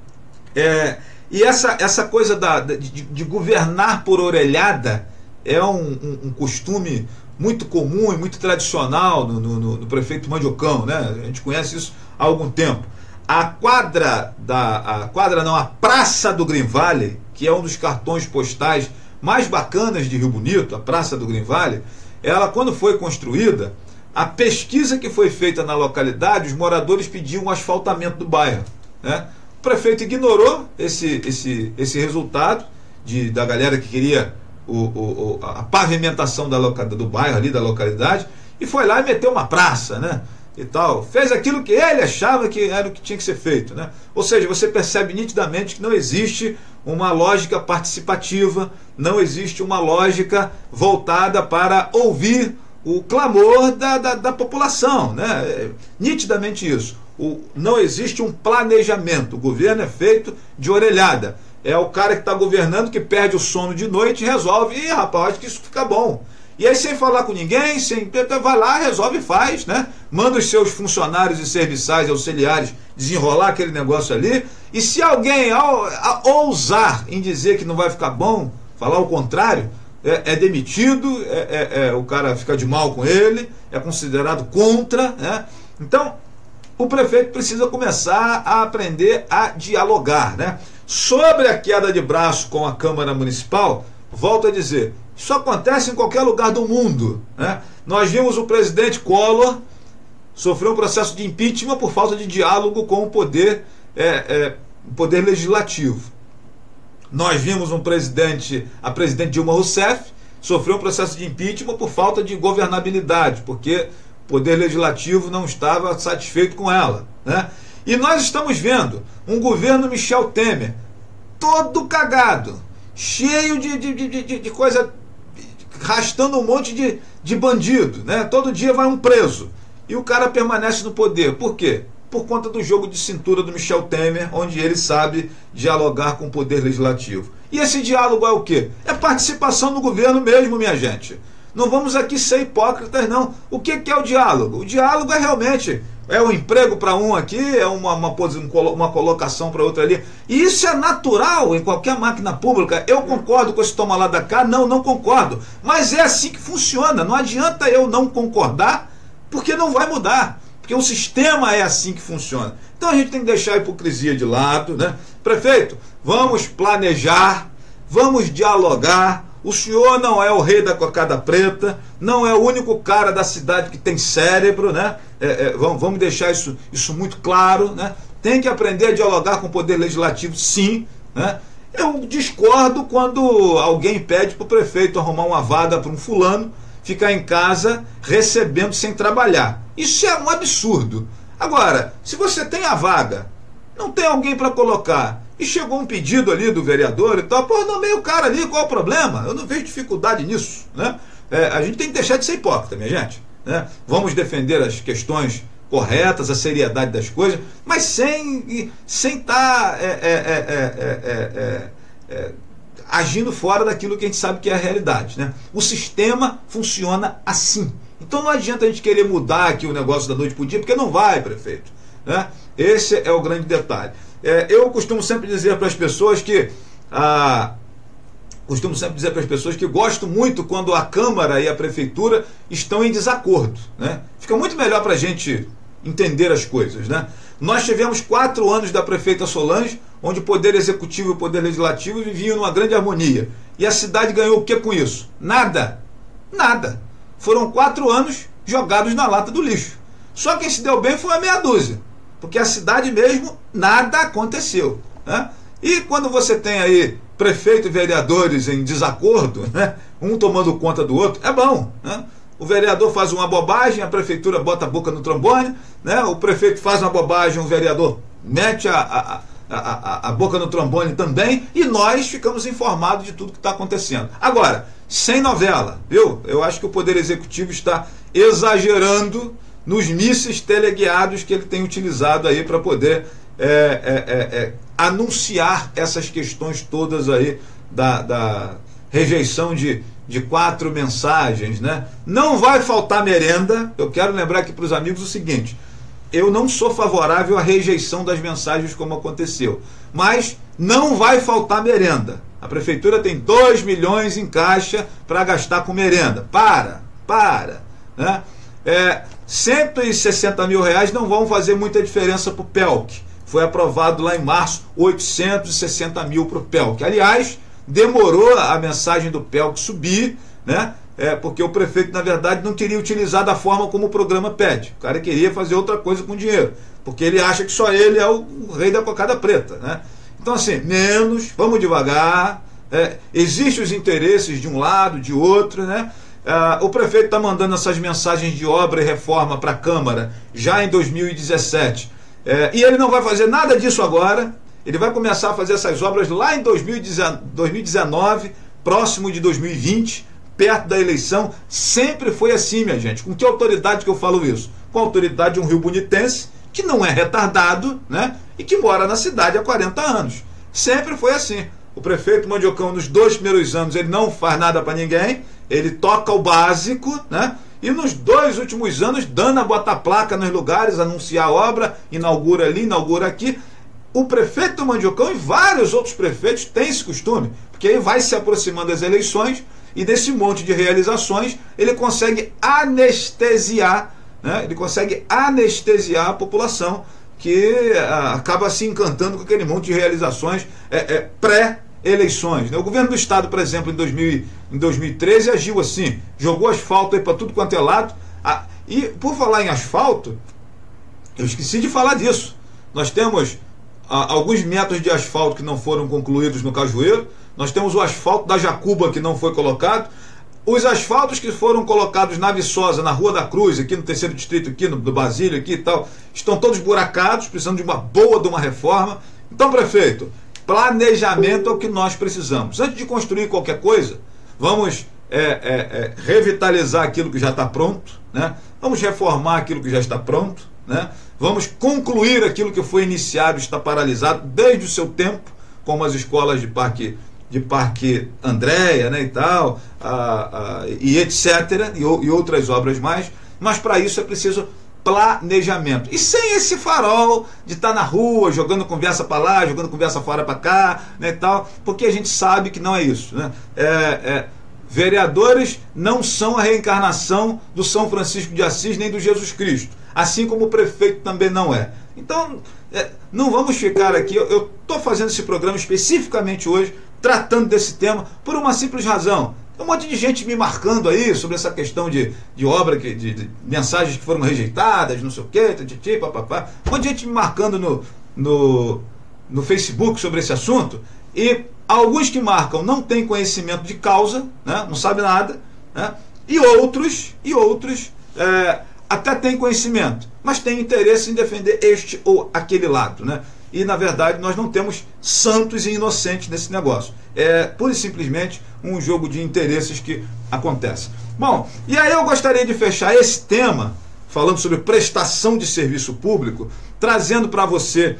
B: É, e essa, essa coisa da, de, de governar por orelhada é um, um, um costume muito comum e muito tradicional no, no, no prefeito Mandiocão, né? A gente conhece isso há algum tempo. A quadra, da, a quadra não, a Praça do Green Valley, que é um dos cartões postais mais bacanas de Rio Bonito, a Praça do Green Valley, ela, quando foi construída, a pesquisa que foi feita na localidade, os moradores pediam um asfaltamento do bairro, né? O prefeito ignorou esse, esse, esse resultado de, da galera que queria o, o, a pavimentação da loca, do bairro ali, da localidade, e foi lá e meteu uma praça, né? E tal, fez aquilo que ele achava que era o que tinha que ser feito, né? Ou seja, você percebe nitidamente que não existe uma lógica participativa, não existe uma lógica voltada para ouvir o clamor da, da, da população, né? É, nitidamente isso. O, não existe um planejamento, o governo é feito de orelhada. É o cara que está governando que perde o sono de noite e resolve, e rapaz, acho que isso fica bom. E aí, sem falar com ninguém, sem, vai lá, resolve e faz, né? Manda os seus funcionários e serviçais auxiliares desenrolar aquele negócio ali. E se alguém ao, a, ousar em dizer que não vai ficar bom, falar o contrário, é, é demitido, é, é, é, o cara fica de mal com ele, é considerado contra, né? Então, o prefeito precisa começar a aprender a dialogar, né? Sobre a queda de braço com a Câmara Municipal, volto a dizer, isso acontece em qualquer lugar do mundo, né? Nós vimos o presidente Collor sofrer um processo de impeachment por falta de diálogo com o poder, é, é, o poder legislativo. Nós vimos um presidente, a presidente Dilma Rousseff sofreu um processo de impeachment por falta de governabilidade, porque o poder legislativo não estava satisfeito com ela, né? E nós estamos vendo um governo Michel Temer todo cagado, cheio de, de, de, de, de coisa, arrastando um monte de, de bandido, né? Todo dia vai um preso. E o cara permanece no poder. Por quê? Por conta do jogo de cintura do Michel Temer, onde ele sabe dialogar com o poder legislativo. E esse diálogo é o quê? É participação no governo mesmo, minha gente. Não vamos aqui ser hipócritas, não. O que, que é o diálogo? O diálogo é realmente... é um emprego para um aqui, é uma, uma, uma colocação para outra ali. E isso é natural em qualquer máquina pública. Eu concordo com esse toma lá da cá? Não, não concordo. Mas é assim que funciona. Não adianta eu não concordar, porque não vai mudar. Porque o sistema é assim que funciona. Então a gente tem que deixar a hipocrisia de lado, né? Prefeito, vamos planejar, vamos dialogar. O senhor não é o rei da cocada preta, não é o único cara da cidade que tem cérebro, né? É, é, vamos, vamos deixar isso, isso muito claro, né? Tem que aprender a dialogar com o poder legislativo, sim, né? Eu discordo quando alguém pede para o prefeito arrumar uma vaga para um fulano ficar em casa recebendo sem trabalhar. Isso é um absurdo. Agora, se você tem a vaga, não tem alguém para colocar, e chegou um pedido ali do vereador e tal, pô, nomeia o cara ali, qual é o problema? Eu não vejo dificuldade nisso, né? É, a gente tem que deixar de ser hipócrita, minha gente, né? Vamos defender as questões corretas, a seriedade das coisas, mas sem sem estar é, é, é, é, é, agindo fora daquilo que a gente sabe que é a realidade, né? O sistema funciona assim. Então não adianta a gente querer mudar aqui o negócio da noite para o dia, porque não vai, prefeito. né? Esse é o grande detalhe. É, eu costumo sempre dizer para as pessoas que ah, costumo sempre dizer para as pessoas que gosto muito quando a Câmara e a Prefeitura estão em desacordo, né? Fica muito melhor para a gente entender as coisas, né? Nós tivemos quatro anos da prefeita Solange, onde o Poder Executivo e o Poder Legislativo viviam numa grande harmonia. E a cidade ganhou o que com isso? Nada. Nada. Foram quatro anos jogados na lata do lixo. Só quem se deu bem foi a meia dúzia. Porque a cidade mesmo, nada aconteceu, né? E quando você tem aí prefeito e vereadores em desacordo, né, um tomando conta do outro, é bom, né? O vereador faz uma bobagem, a prefeitura bota a boca no trombone, né? O prefeito faz uma bobagem, o vereador mete a, a, a, a, a boca no trombone também, e nós ficamos informados de tudo que está acontecendo. Agora, sem novela, viu? Eu acho que o Poder Executivo está exagerando nos mísseis teleguiados que ele tem utilizado aí para poder é, é, é, é, anunciar essas questões todas aí da, da rejeição de de quatro mensagens, né? Não vai faltar merenda. Eu quero lembrar aqui para os amigos o seguinte: eu não sou favorável à rejeição das mensagens como aconteceu, mas não vai faltar merenda. A prefeitura tem dois milhões em caixa para gastar com merenda. Para, para, né? É, cento e sessenta mil reais não vão fazer muita diferença para o P E L C. Foi aprovado lá em março oitocentos e sessenta mil para o P E L C. Aliás, demorou a mensagem do P E L C subir, né? É, porque o prefeito, na verdade, não queria utilizar da forma como o programa pede. O cara queria fazer outra coisa com o dinheiro, porque ele acha que só ele é o, o rei da cocada preta, né? Então, assim, menos, vamos devagar. É, existem os interesses de um lado, de outro, né? Ah, o prefeito está mandando essas mensagens de obra e reforma para a Câmara já em dois mil e dezessete. É, e ele não vai fazer nada disso agora. Ele vai começar a fazer essas obras lá em dois mil e dezenove, próximo de dois mil e vinte, perto da eleição. Sempre foi assim, minha gente. Com que autoridade que eu falo isso? Com a autoridade de um rio bonitense, que não é retardado, né? E que mora na cidade há quarenta anos. Sempre foi assim. O prefeito Mandiocão, nos dois primeiros anos, ele não faz nada para ninguém, ele toca o básico, né? E nos dois últimos anos, dana bota a placa nos lugares, anuncia a obra, inaugura ali, inaugura aqui. O prefeito Mandiocão e vários outros prefeitos têm esse costume, porque aí vai se aproximando das eleições e desse monte de realizações ele consegue anestesiar, né? Ele consegue anestesiar a população, que ah, acaba se encantando com aquele monte de realizações é, é, pré-eleições, né? O governo do estado, por exemplo, em, dois mil, em dois mil e treze agiu assim, jogou asfalto aí para tudo quanto é lado. Ah, e por falar em asfalto, eu esqueci de falar disso. Nós temos alguns metros de asfalto que não foram concluídos no Cajueiro. Nós temos o asfalto da Jacuba que não foi colocado. Os asfaltos que foram colocados na Viçosa, na Rua da Cruz, aqui no terceiro distrito, aqui no do Basílio, aqui e tal, estão todos buracados, precisando de uma boa de uma reforma. Então, prefeito, planejamento é o que nós precisamos. Antes de construir qualquer coisa, vamos é, é, é, revitalizar aquilo que já está pronto, né? Vamos reformar aquilo que já está pronto, né? Vamos concluir aquilo que foi iniciado, está paralisado desde o seu tempo, como as escolas de Parque, de Parque Andréia, né, e tal, a, a, e etcétera, e, e outras obras mais. Mas para isso é preciso planejamento. E sem esse farol de estar na rua, jogando conversa para lá, jogando conversa fora para cá, né, e tal, porque a gente sabe que não é isso, né? É, é, vereadores não são a reencarnação do São Francisco de Assis nem do Jesus Cristo. Assim como o prefeito também não é. Então, é, não vamos ficar aqui. Eu estou fazendo esse programa especificamente hoje, tratando desse tema, por uma simples razão. Tem um monte de gente me marcando aí sobre essa questão de, de obra, que, de, de mensagens que foram rejeitadas, não sei o quê, titi, papapá. Um monte de gente me marcando no, no, no Facebook sobre esse assunto. E alguns que marcam não têm conhecimento de causa, né, não sabem nada, né, e outros, e outros é, até têm conhecimento, mas têm interesse em defender este ou aquele lado, né? E, na verdade, nós não temos santos e inocentes nesse negócio. É, pura e simplesmente, um jogo de interesses que acontece. Bom, e aí eu gostaria de fechar esse tema, falando sobre prestação de serviço público, trazendo para você,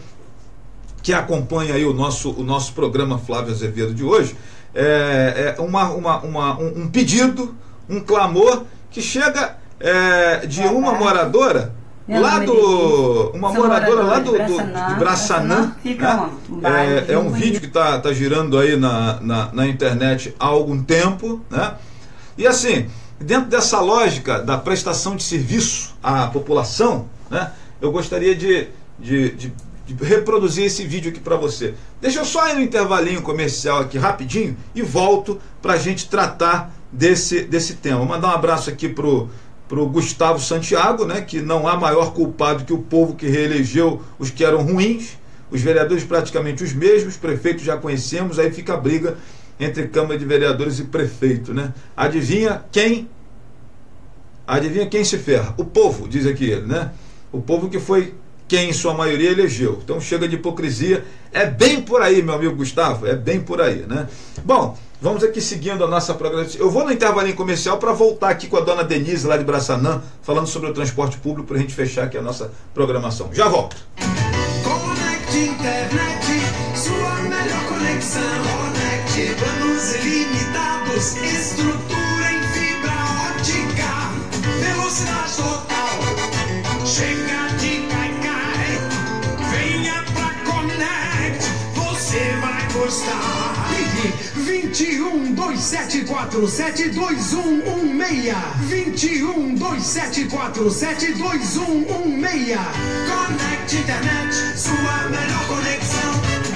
B: que acompanha aí o nosso, o nosso programa Flávio Azevedo de hoje, é, é uma, uma, uma, um, um pedido, um clamor, que chega... É, de uma moradora
F: Meu
B: lá
F: nome é
B: do.
F: Denise.
B: Uma
F: Sou
B: moradora lá do, do,
F: Braçanã.
B: de Braçanã.
F: Fica
B: né?
F: onde? Um bairro
B: É,
F: de
B: é um
F: Rio
B: vídeo que está tá girando aí na, na, na internet há algum tempo, né? E assim, dentro dessa lógica da prestação de serviço à população, né? Eu gostaria de, de, de, de reproduzir esse vídeo aqui para você. Deixa eu só ir no intervalinho comercial aqui rapidinho e volto para a gente tratar desse, desse tema. Vou mandar um abraço aqui pro para o Gustavo Santiago, né, que não há maior culpado que o povo que reelegeu os que eram ruins, os vereadores praticamente os mesmos, prefeitos já conhecemos, aí fica a briga entre Câmara de Vereadores e prefeito, né? Adivinha quem? Adivinha quem se ferra? O povo, diz aqui ele, né? O povo que foi quem em sua maioria elegeu. Então chega de hipocrisia, é bem por aí, meu amigo Gustavo, é bem por aí, né? Bom, vamos aqui seguindo a nossa programação. Eu vou no intervalinho comercial para voltar aqui com a dona Denise lá de Braçanã, falando sobre o transporte público, para a gente fechar aqui a nossa programação. Já volto.
G: Conecte Internet, sua melhor conexão. Conecte, planos ilimitados, estrutura em fibra ótica, velocidade total. Chega de cai-cai, venha pra Conect, você vai gostar. vinte e um, dois sete quatro sete, dois um um seis. vinte e um, dois sete quatro sete, dois um um seis. Conect Internet, sua melhor conexão.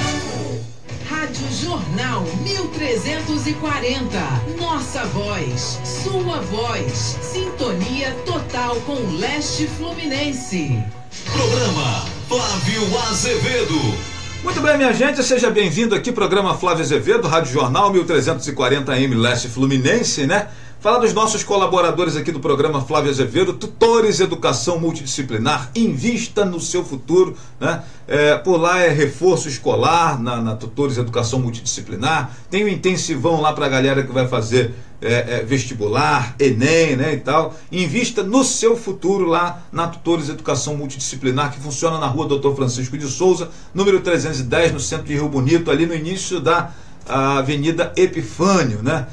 E: Rádio Jornal mil trezentos e quarenta. Nossa voz, sua voz. Sintonia total com Leste Fluminense.
A: Programa Flávio Azevedo.
B: Muito bem, minha gente, seja bem-vindo aqui, programa Flávio Azevedo, Rádio Jornal mil trezentos e quarenta A M Leste Fluminense, né? Falar dos nossos colaboradores aqui do programa Flávio Azevedo, Tutores Educação Multidisciplinar, invista no seu futuro, né? É, por lá é reforço escolar na, na Tutores Educação Multidisciplinar, tem o intensivão lá para a galera que vai fazer é, é, vestibular, Enem, né, e tal. Invista no seu futuro lá na Tutores Educação Multidisciplinar, que funciona na rua doutor Francisco de Souza, número trezentos e dez, no centro de Rio Bonito, ali no início da Avenida Epifânio, né?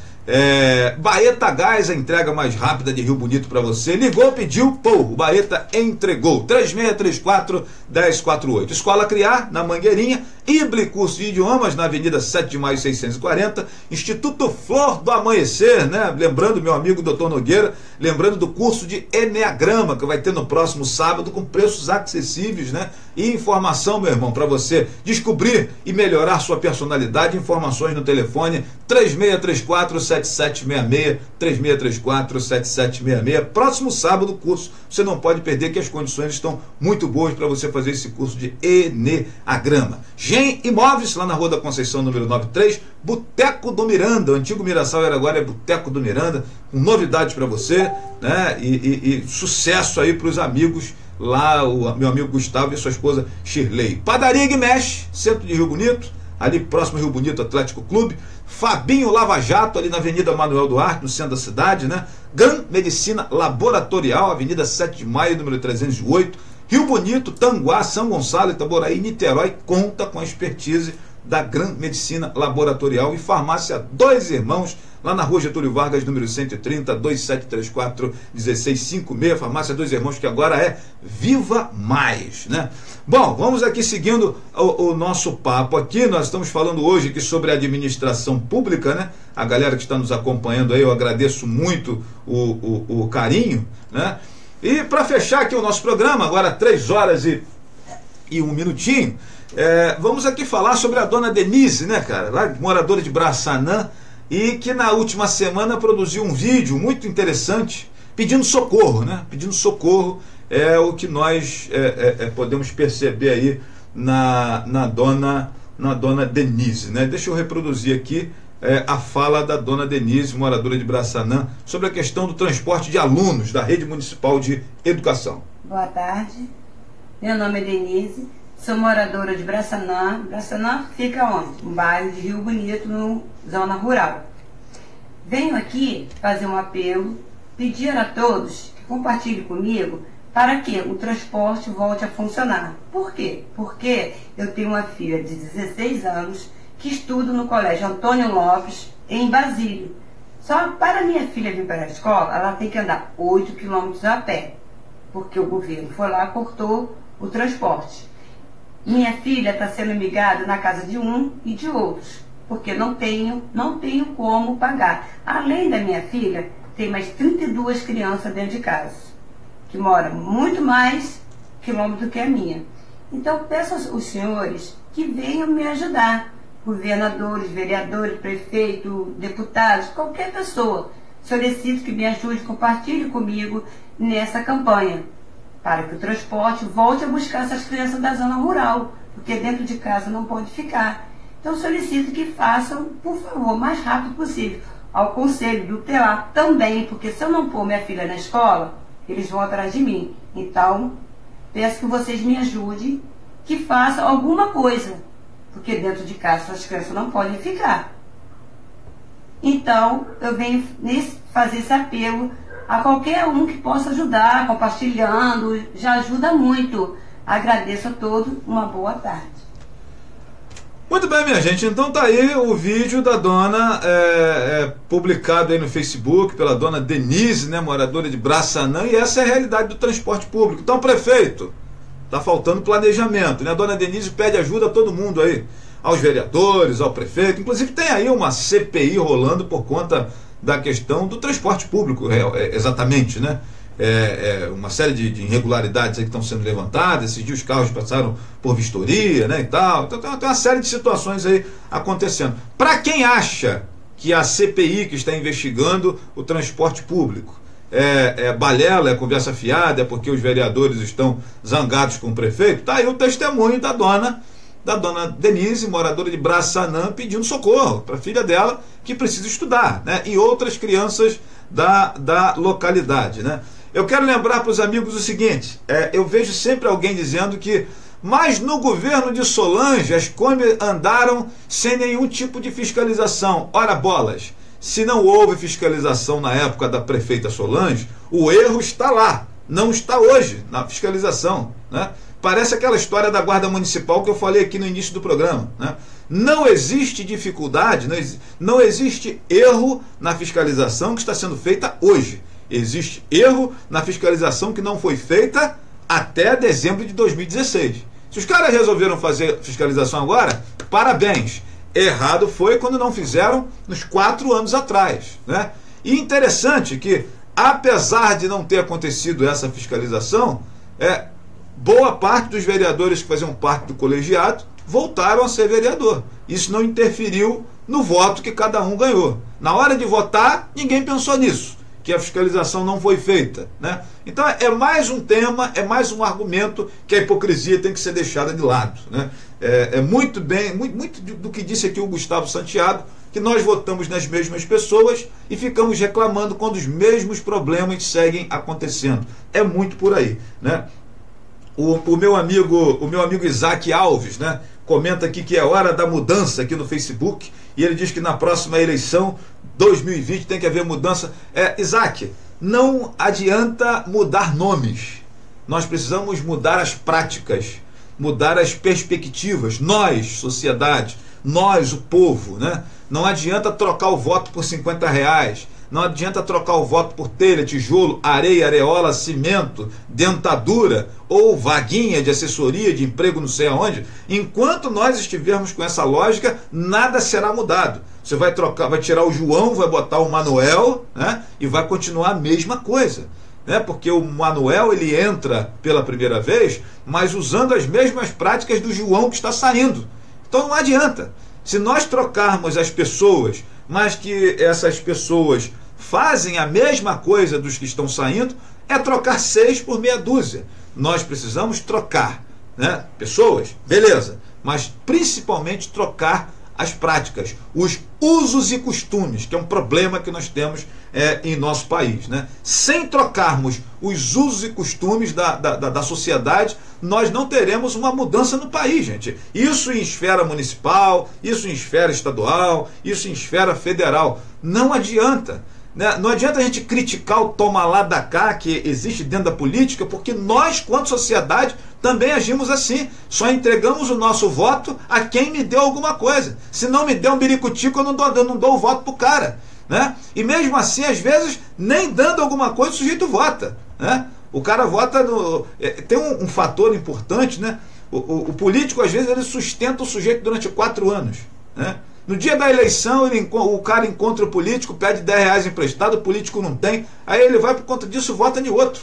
B: É, Baeta Gás, a entrega mais rápida de Rio Bonito para você. Ligou, pediu, pô, o Baeta entregou. três seis três quatro, um zero quatro oito. Escola Criar, na Mangueirinha. Ible Curso de Idiomas, na Avenida sete de maio seiscentos e quarenta. Instituto Flor do Amanhecer, né? Lembrando, meu amigo doutor Nogueira, lembrando do curso de Eneagrama, que vai ter no próximo sábado, com preços acessíveis, né? E informação, meu irmão, para você descobrir e melhorar sua personalidade. Informações no telefone três seis três quatro, sete sete seis seis, três seis três quatro, sete sete seis seis. Próximo sábado o curso, você não pode perder, que as condições estão muito boas para você fazer esse curso de Eneagrama. Gen Imóveis, lá na Rua da Conceição, número noventa e três, Boteco do Miranda, o antigo Mirassol era agora é Boteco do Miranda, com novidades para você, né? E, e, e sucesso aí para os amigos lá, o meu amigo Gustavo e sua esposa Shirley. Padaria Guimesh, centro de Rio Bonito, ali próximo ao Rio Bonito Atlético Clube. Fabinho Lava Jato, ali na Avenida Manuel Duarte, no centro da cidade, né? Gran Medicina Laboratorial, Avenida sete de maio, número trezentos e oito. Rio Bonito, Tanguá, São Gonçalo, Itaboraí, Niterói, conta com a expertise da Gran Medicina Laboratorial. E Farmácia Dois Irmãos, lá na Rua Getúlio Vargas, número cento e trinta, dois sete três quatro, um seis cinco seis. Farmácia Dois Irmãos, que agora é Viva Mais, né? Bom, vamos aqui seguindo o, o nosso papo aqui. Nós estamos falando hoje aqui sobre a administração pública, né? A galera que está nos acompanhando aí, eu agradeço muito o, o, o carinho, né? E para fechar aqui o nosso programa, agora três horas e, e um minutinho, é, vamos aqui falar sobre a dona Denise, né, cara? Lá, moradora de Braçanã, e que na última semana produziu um vídeo muito interessante pedindo socorro, né? Pedindo socorro é o que nós é, é, é, podemos perceber aí na, na, dona, na dona Denise, né? Deixa eu reproduzir aqui é, a fala da dona Denise, moradora de Braçanã, sobre a questão do transporte de alunos da Rede Municipal de Educação.
F: Boa tarde, meu nome é Denise, sou moradora de Braçanã. Braçanã fica onde? Um bairro de Rio Bonito, no zona rural. Venho aqui fazer um apelo, pedir a todos que compartilhem comigo para que o transporte volte a funcionar. Por quê? Porque eu tenho uma filha de dezesseis anos que estuda no Colégio Antônio Lopes, em Basílio. Só para minha filha vir para a escola, ela tem que andar oito quilômetros a pé. porque o governo foi lá e cortou o transporte. Minha filha está sendo migada na casa de um e de outros, porque não tenho, não tenho como pagar. Além da minha filha, tem mais trinta e duas crianças dentro de casa, que moram muito mais quilômetros do que a minha. Então, peço aos senhores que venham me ajudar, governadores, vereadores, prefeitos, deputados, qualquer pessoa. Solicito que me ajude, compartilhe comigo nessa campanha, para que o transporte volte a buscar essas crianças da zona rural, porque dentro de casa não pode ficar. Então, solicito que façam, por favor, o mais rápido possível. Ao Conselho Tutelar também, porque se eu não pôr minha filha na escola, eles vão atrás de mim. Então, peço que vocês me ajudem, que façam alguma coisa, porque dentro de casa as crianças não podem ficar. Então, eu venho nesse, fazer esse apelo a qualquer um que possa ajudar, compartilhando, já ajuda muito. Agradeço a todos, uma boa tarde.
B: Muito bem, minha gente, então tá aí o vídeo da dona, é, é, publicado aí no Facebook pela dona Denise, né, moradora de Braçanã, e essa é a realidade do transporte público. Então, prefeito, tá faltando planejamento, né? A dona Denise pede ajuda a todo mundo aí, aos vereadores, ao prefeito, inclusive tem aí uma C P I rolando por conta da questão do transporte público, é, é, exatamente, né? É, é uma série de, de irregularidades aí que estão sendo levantadas. Esses dias os carros passaram por vistoria, né, e tal. Então tem uma série de situações aí acontecendo. Para quem acha que a C P I que está investigando o transporte público é, é balela, é conversa fiada, é porque os vereadores estão zangados com o prefeito, tá aí o testemunho da dona da dona Denise, moradora de Braçanã, pedindo socorro para a filha dela, que precisa estudar, né, e outras crianças da, da localidade, né. Eu quero lembrar para os amigos o seguinte, é, eu vejo sempre alguém dizendo que, mas no governo de Solange as Kombi andaram sem nenhum tipo de fiscalização. Ora bolas, se não houve fiscalização na época da prefeita Solange, o erro está lá, não está hoje na fiscalização, né? Parece aquela história da guarda municipal que eu falei aqui no início do programa, né? Não existe dificuldade, não, exi- não existe erro na fiscalização que está sendo feita hoje. Existe erro na fiscalização que não foi feita até dezembro de dois mil e dezesseis. Se os caras resolveram fazer fiscalização agora, parabéns. Errado foi quando não fizeram nos quatro anos atrás, né? E interessante que, apesar de não ter acontecido essa fiscalização, é, boa parte dos vereadores que faziam parte do colegiado voltaram a ser vereador. Isso não interferiu no voto que cada um ganhou. Na hora de votar, ninguém pensou nisso, que a fiscalização não foi feita, né? Então é mais um tema, é mais um argumento que a hipocrisia tem que ser deixada de lado, né? É, é muito bem, muito, muito do que disse aqui o Gustavo Santiago, que nós votamos nas mesmas pessoas e ficamos reclamando quando os mesmos problemas seguem acontecendo. É muito por aí, né? O, o meu amigo, o meu amigo Isaac Alves, né, comenta aqui que é hora da mudança aqui no Facebook, e ele diz que na próxima eleição dois mil e vinte tem que haver mudança. É, Isaac, não adianta mudar nomes, nós precisamos mudar as práticas, mudar as perspectivas, nós, sociedade, nós, o povo, né? Não adianta trocar o voto por cinquenta reais, não adianta trocar o voto por telha, tijolo, areia, areola, cimento, dentadura ou vaguinha de assessoria, de emprego não sei aonde. Enquanto nós estivermos com essa lógica, nada será mudado. Você vai trocar, vai tirar o João, vai botar o Manuel, né? E vai continuar a mesma coisa, né? Porque o Manuel, ele entra pela primeira vez, mas usando as mesmas práticas do João que está saindo. Então não adianta. Se nós trocarmos as pessoas, mas que essas pessoas fazem a mesma coisa dos que estão saindo, é trocar seis por meia dúzia. Nós precisamos trocar, né, pessoas, beleza, mas principalmente trocar as práticas, os usos e costumes, que é um problema que nós temos é, em nosso país, né? Sem trocarmos os usos e costumes da, da, da sociedade, nós não teremos uma mudança no país, gente. Isso em esfera municipal, isso em esfera estadual, isso em esfera federal. Não adianta, né? Não adianta a gente criticar o toma lá da cá que existe dentro da política, porque nós, quanto sociedade, também agimos assim. Só entregamos o nosso voto a quem me deu alguma coisa. Se não me deu um biricutico, eu não dou, eu não dou o voto pro cara, né? E mesmo assim, às vezes, nem dando alguma coisa, o sujeito vota, né? O cara vota no... É, tem um, um fator importante, né? O, o, o político, às vezes, ele sustenta o sujeito durante quatro anos, né? No dia da eleição, ele, o cara encontra o político, pede dez reais emprestado, o político não tem, aí ele vai por conta disso, vota em outro.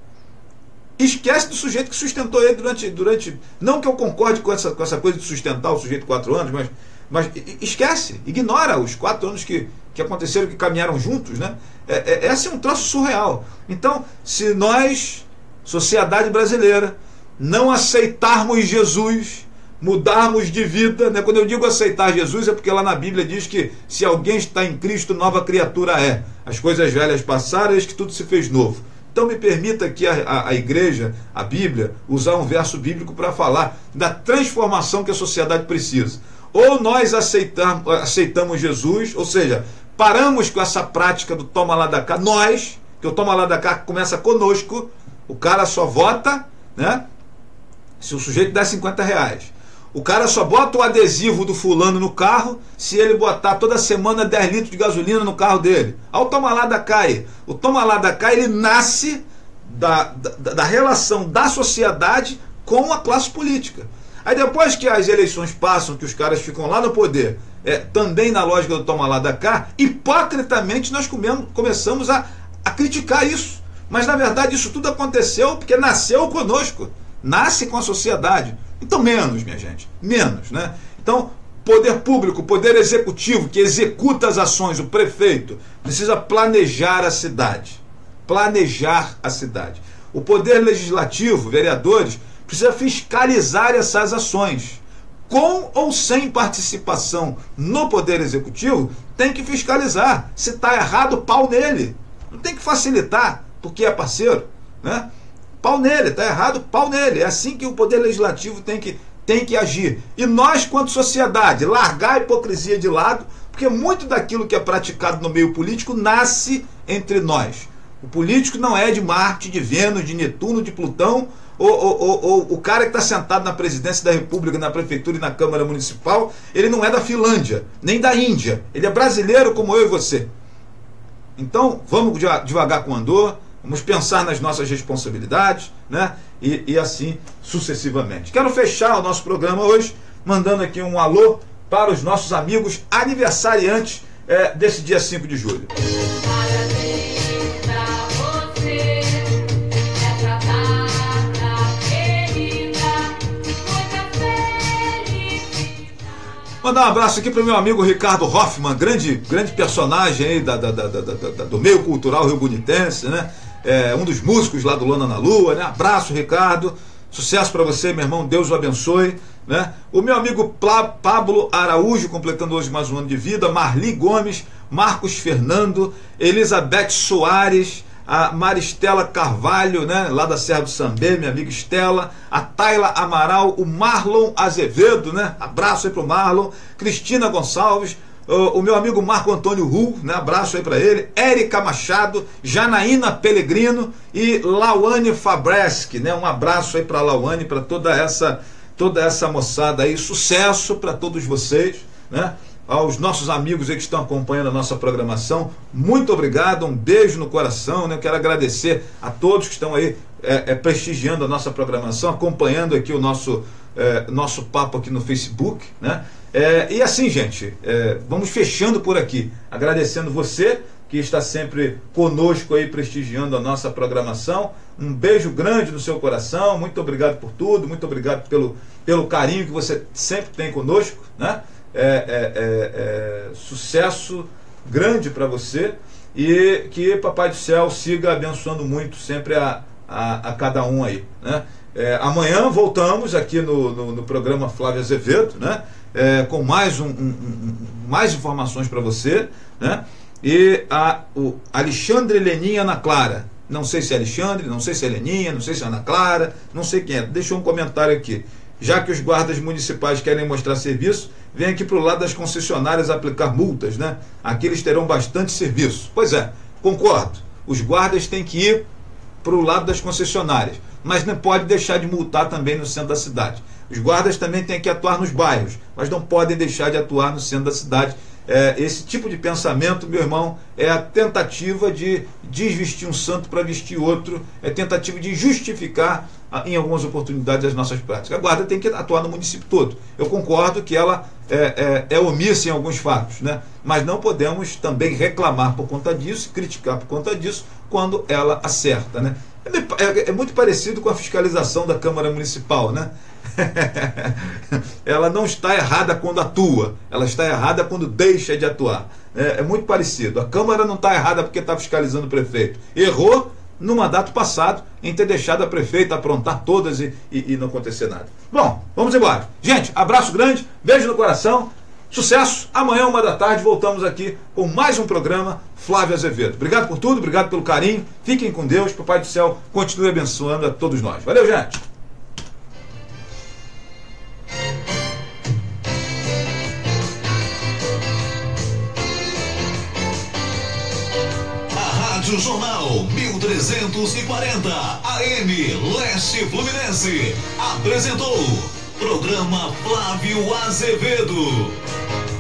B: Esquece do sujeito que sustentou ele durante... durante não que eu concorde com essa, com essa coisa de sustentar o sujeito quatro anos, mas, mas esquece, ignora os quatro anos que, que aconteceram, que caminharam juntos, né? É, é, esse é um troço surreal. Então, se nós, sociedade brasileira, não aceitarmos Jesus, mudarmos de vida, né? Quando eu digo aceitar Jesus, é porque lá na Bíblia diz que se alguém está em Cristo, nova criatura é. As coisas velhas passaram, eis que tudo se fez novo. Então me permita aqui a, a, a igreja, a Bíblia, usar um verso bíblico para falar da transformação que a sociedade precisa. Ou nós aceitamos, aceitamos Jesus, ou seja, paramos com essa prática do toma lá da cá, nós, que o toma lá da cá começa conosco, o cara só vota, né? Se o sujeito der cinquenta reais. O cara só bota o adesivo do fulano no carro se ele botar toda semana dez litros de gasolina no carro dele. Olha o toma lá da cá aí. O toma lá da cá, ele nasce da, da, da relação da sociedade com a classe política. Aí depois que as eleições passam, que os caras ficam lá no poder, é, também na lógica do toma lá da cá, hipocritamente nós comemos, começamos a, a criticar isso. Mas na verdade isso tudo aconteceu porque nasceu conosco, nasce com a sociedade. Então menos, minha gente, menos, né? Então, poder público, poder executivo que executa as ações, o prefeito, precisa planejar a cidade, planejar a cidade. O poder legislativo, vereadores, precisa fiscalizar essas ações. Com ou sem participação no poder executivo, tem que fiscalizar. Se está errado, pau nele. Não tem que facilitar, porque é parceiro, né? Pau nele, está errado, pau nele. É assim que o poder legislativo tem que, tem que agir. E nós, quanto sociedade, largar a hipocrisia de lado, porque muito daquilo que é praticado no meio político nasce entre nós. O político não é de Marte, de Vênus, de Netuno, de Plutão, ou, ou, ou, ou o cara que está sentado na presidência da República, na prefeitura e na Câmara Municipal, ele não é da Finlândia, nem da Índia. Ele é brasileiro como eu e você. Então, vamos devagar com o andor, vamos pensar nas nossas responsabilidades, né? E, e assim sucessivamente. Quero fechar o nosso programa hoje mandando aqui um alô para os nossos amigos aniversariantes é, desse dia cinco de julho. Mandar um abraço aqui para o meu amigo Ricardo Hoffman, grande, grande personagem aí da, da, da, da, da, do meio cultural rio-bonitense, né? É, um dos músicos lá do Lona na Lua, né? Abraço, Ricardo, sucesso para você, meu irmão, Deus o abençoe, né? O meu amigo Pablo Araújo, completando hoje mais um ano de vida, Marli Gomes, Marcos Fernando, Elizabeth Soares, a Maristela Carvalho, né, lá da Serra do Sambê, minha amiga Estela, a Tayla Amaral, o Marlon Azevedo, né, abraço aí pro Marlon, Cristina Gonçalves, o, o meu amigo Marco Antônio Ru, né, abraço aí para ele, Érica Machado, Janaína Pellegrino e Lauane Fabreschi, né, um abraço aí para Lauane, para toda essa, toda essa moçada aí, sucesso para todos vocês, né? Aos nossos amigos aí que estão acompanhando a nossa programação, muito obrigado, um beijo no coração, né? Eu quero agradecer a todos que estão aí é, é, prestigiando a nossa programação, acompanhando aqui o nosso, é, nosso papo aqui no Facebook, né? É, e assim, gente, é, vamos fechando por aqui, agradecendo você que está sempre conosco aí prestigiando a nossa programação, um beijo grande no seu coração, muito obrigado por tudo, muito obrigado pelo, pelo carinho que você sempre tem conosco, né? É, é, é, é, sucesso grande para você e que Papai do Céu siga abençoando muito sempre a, a, a cada um aí, né? É, amanhã voltamos aqui no, no, no programa Flávio Azevedo, né? É, com mais, um, um, um, mais informações para você, né? E a, o Alexandre Leninha Ana Clara, não sei se é Alexandre, não sei se é Leninha, não sei se é Ana Clara, não sei quem é, deixou um comentário aqui. Já que os guardas municipais querem mostrar serviço, vem aqui para o lado das concessionárias aplicar multas, né? Aqui eles terão bastante serviço. Pois é, concordo. Os guardas têm que ir para o lado das concessionárias, mas não pode deixar de multar também no centro da cidade. Os guardas também têm que atuar nos bairros, mas não podem deixar de atuar no centro da cidade. É, esse tipo de pensamento, meu irmão, é a tentativa de desvestir um santo para vestir outro, é tentativa de justificar em algumas oportunidades as nossas práticas. A guarda tem que atuar no município todo. Eu concordo que ela é, é, é omissa em alguns fatos, né? Mas não podemos também reclamar por conta disso, criticar por conta disso, quando ela acerta, né? É, é muito parecido com a fiscalização da Câmara Municipal, né? Ela não está errada quando atua, ela está errada quando deixa de atuar. É, é muito parecido. A Câmara não está errada porque está fiscalizando o prefeito. Errou no mandato passado em ter deixado a prefeita aprontar todas e, e, e não acontecer nada. Bom, vamos embora. Gente, abraço grande, beijo no coração, sucesso. Amanhã, uma da tarde, voltamos aqui com mais um programa Flávio Azevedo. Obrigado por tudo, obrigado pelo carinho. Fiquem com Deus, Papai do Céu continue abençoando a todos nós. Valeu, gente!
A: Rádio Jornal mil trezentos e quarenta A M Leste Fluminense apresentou Programa Flávio Azevedo.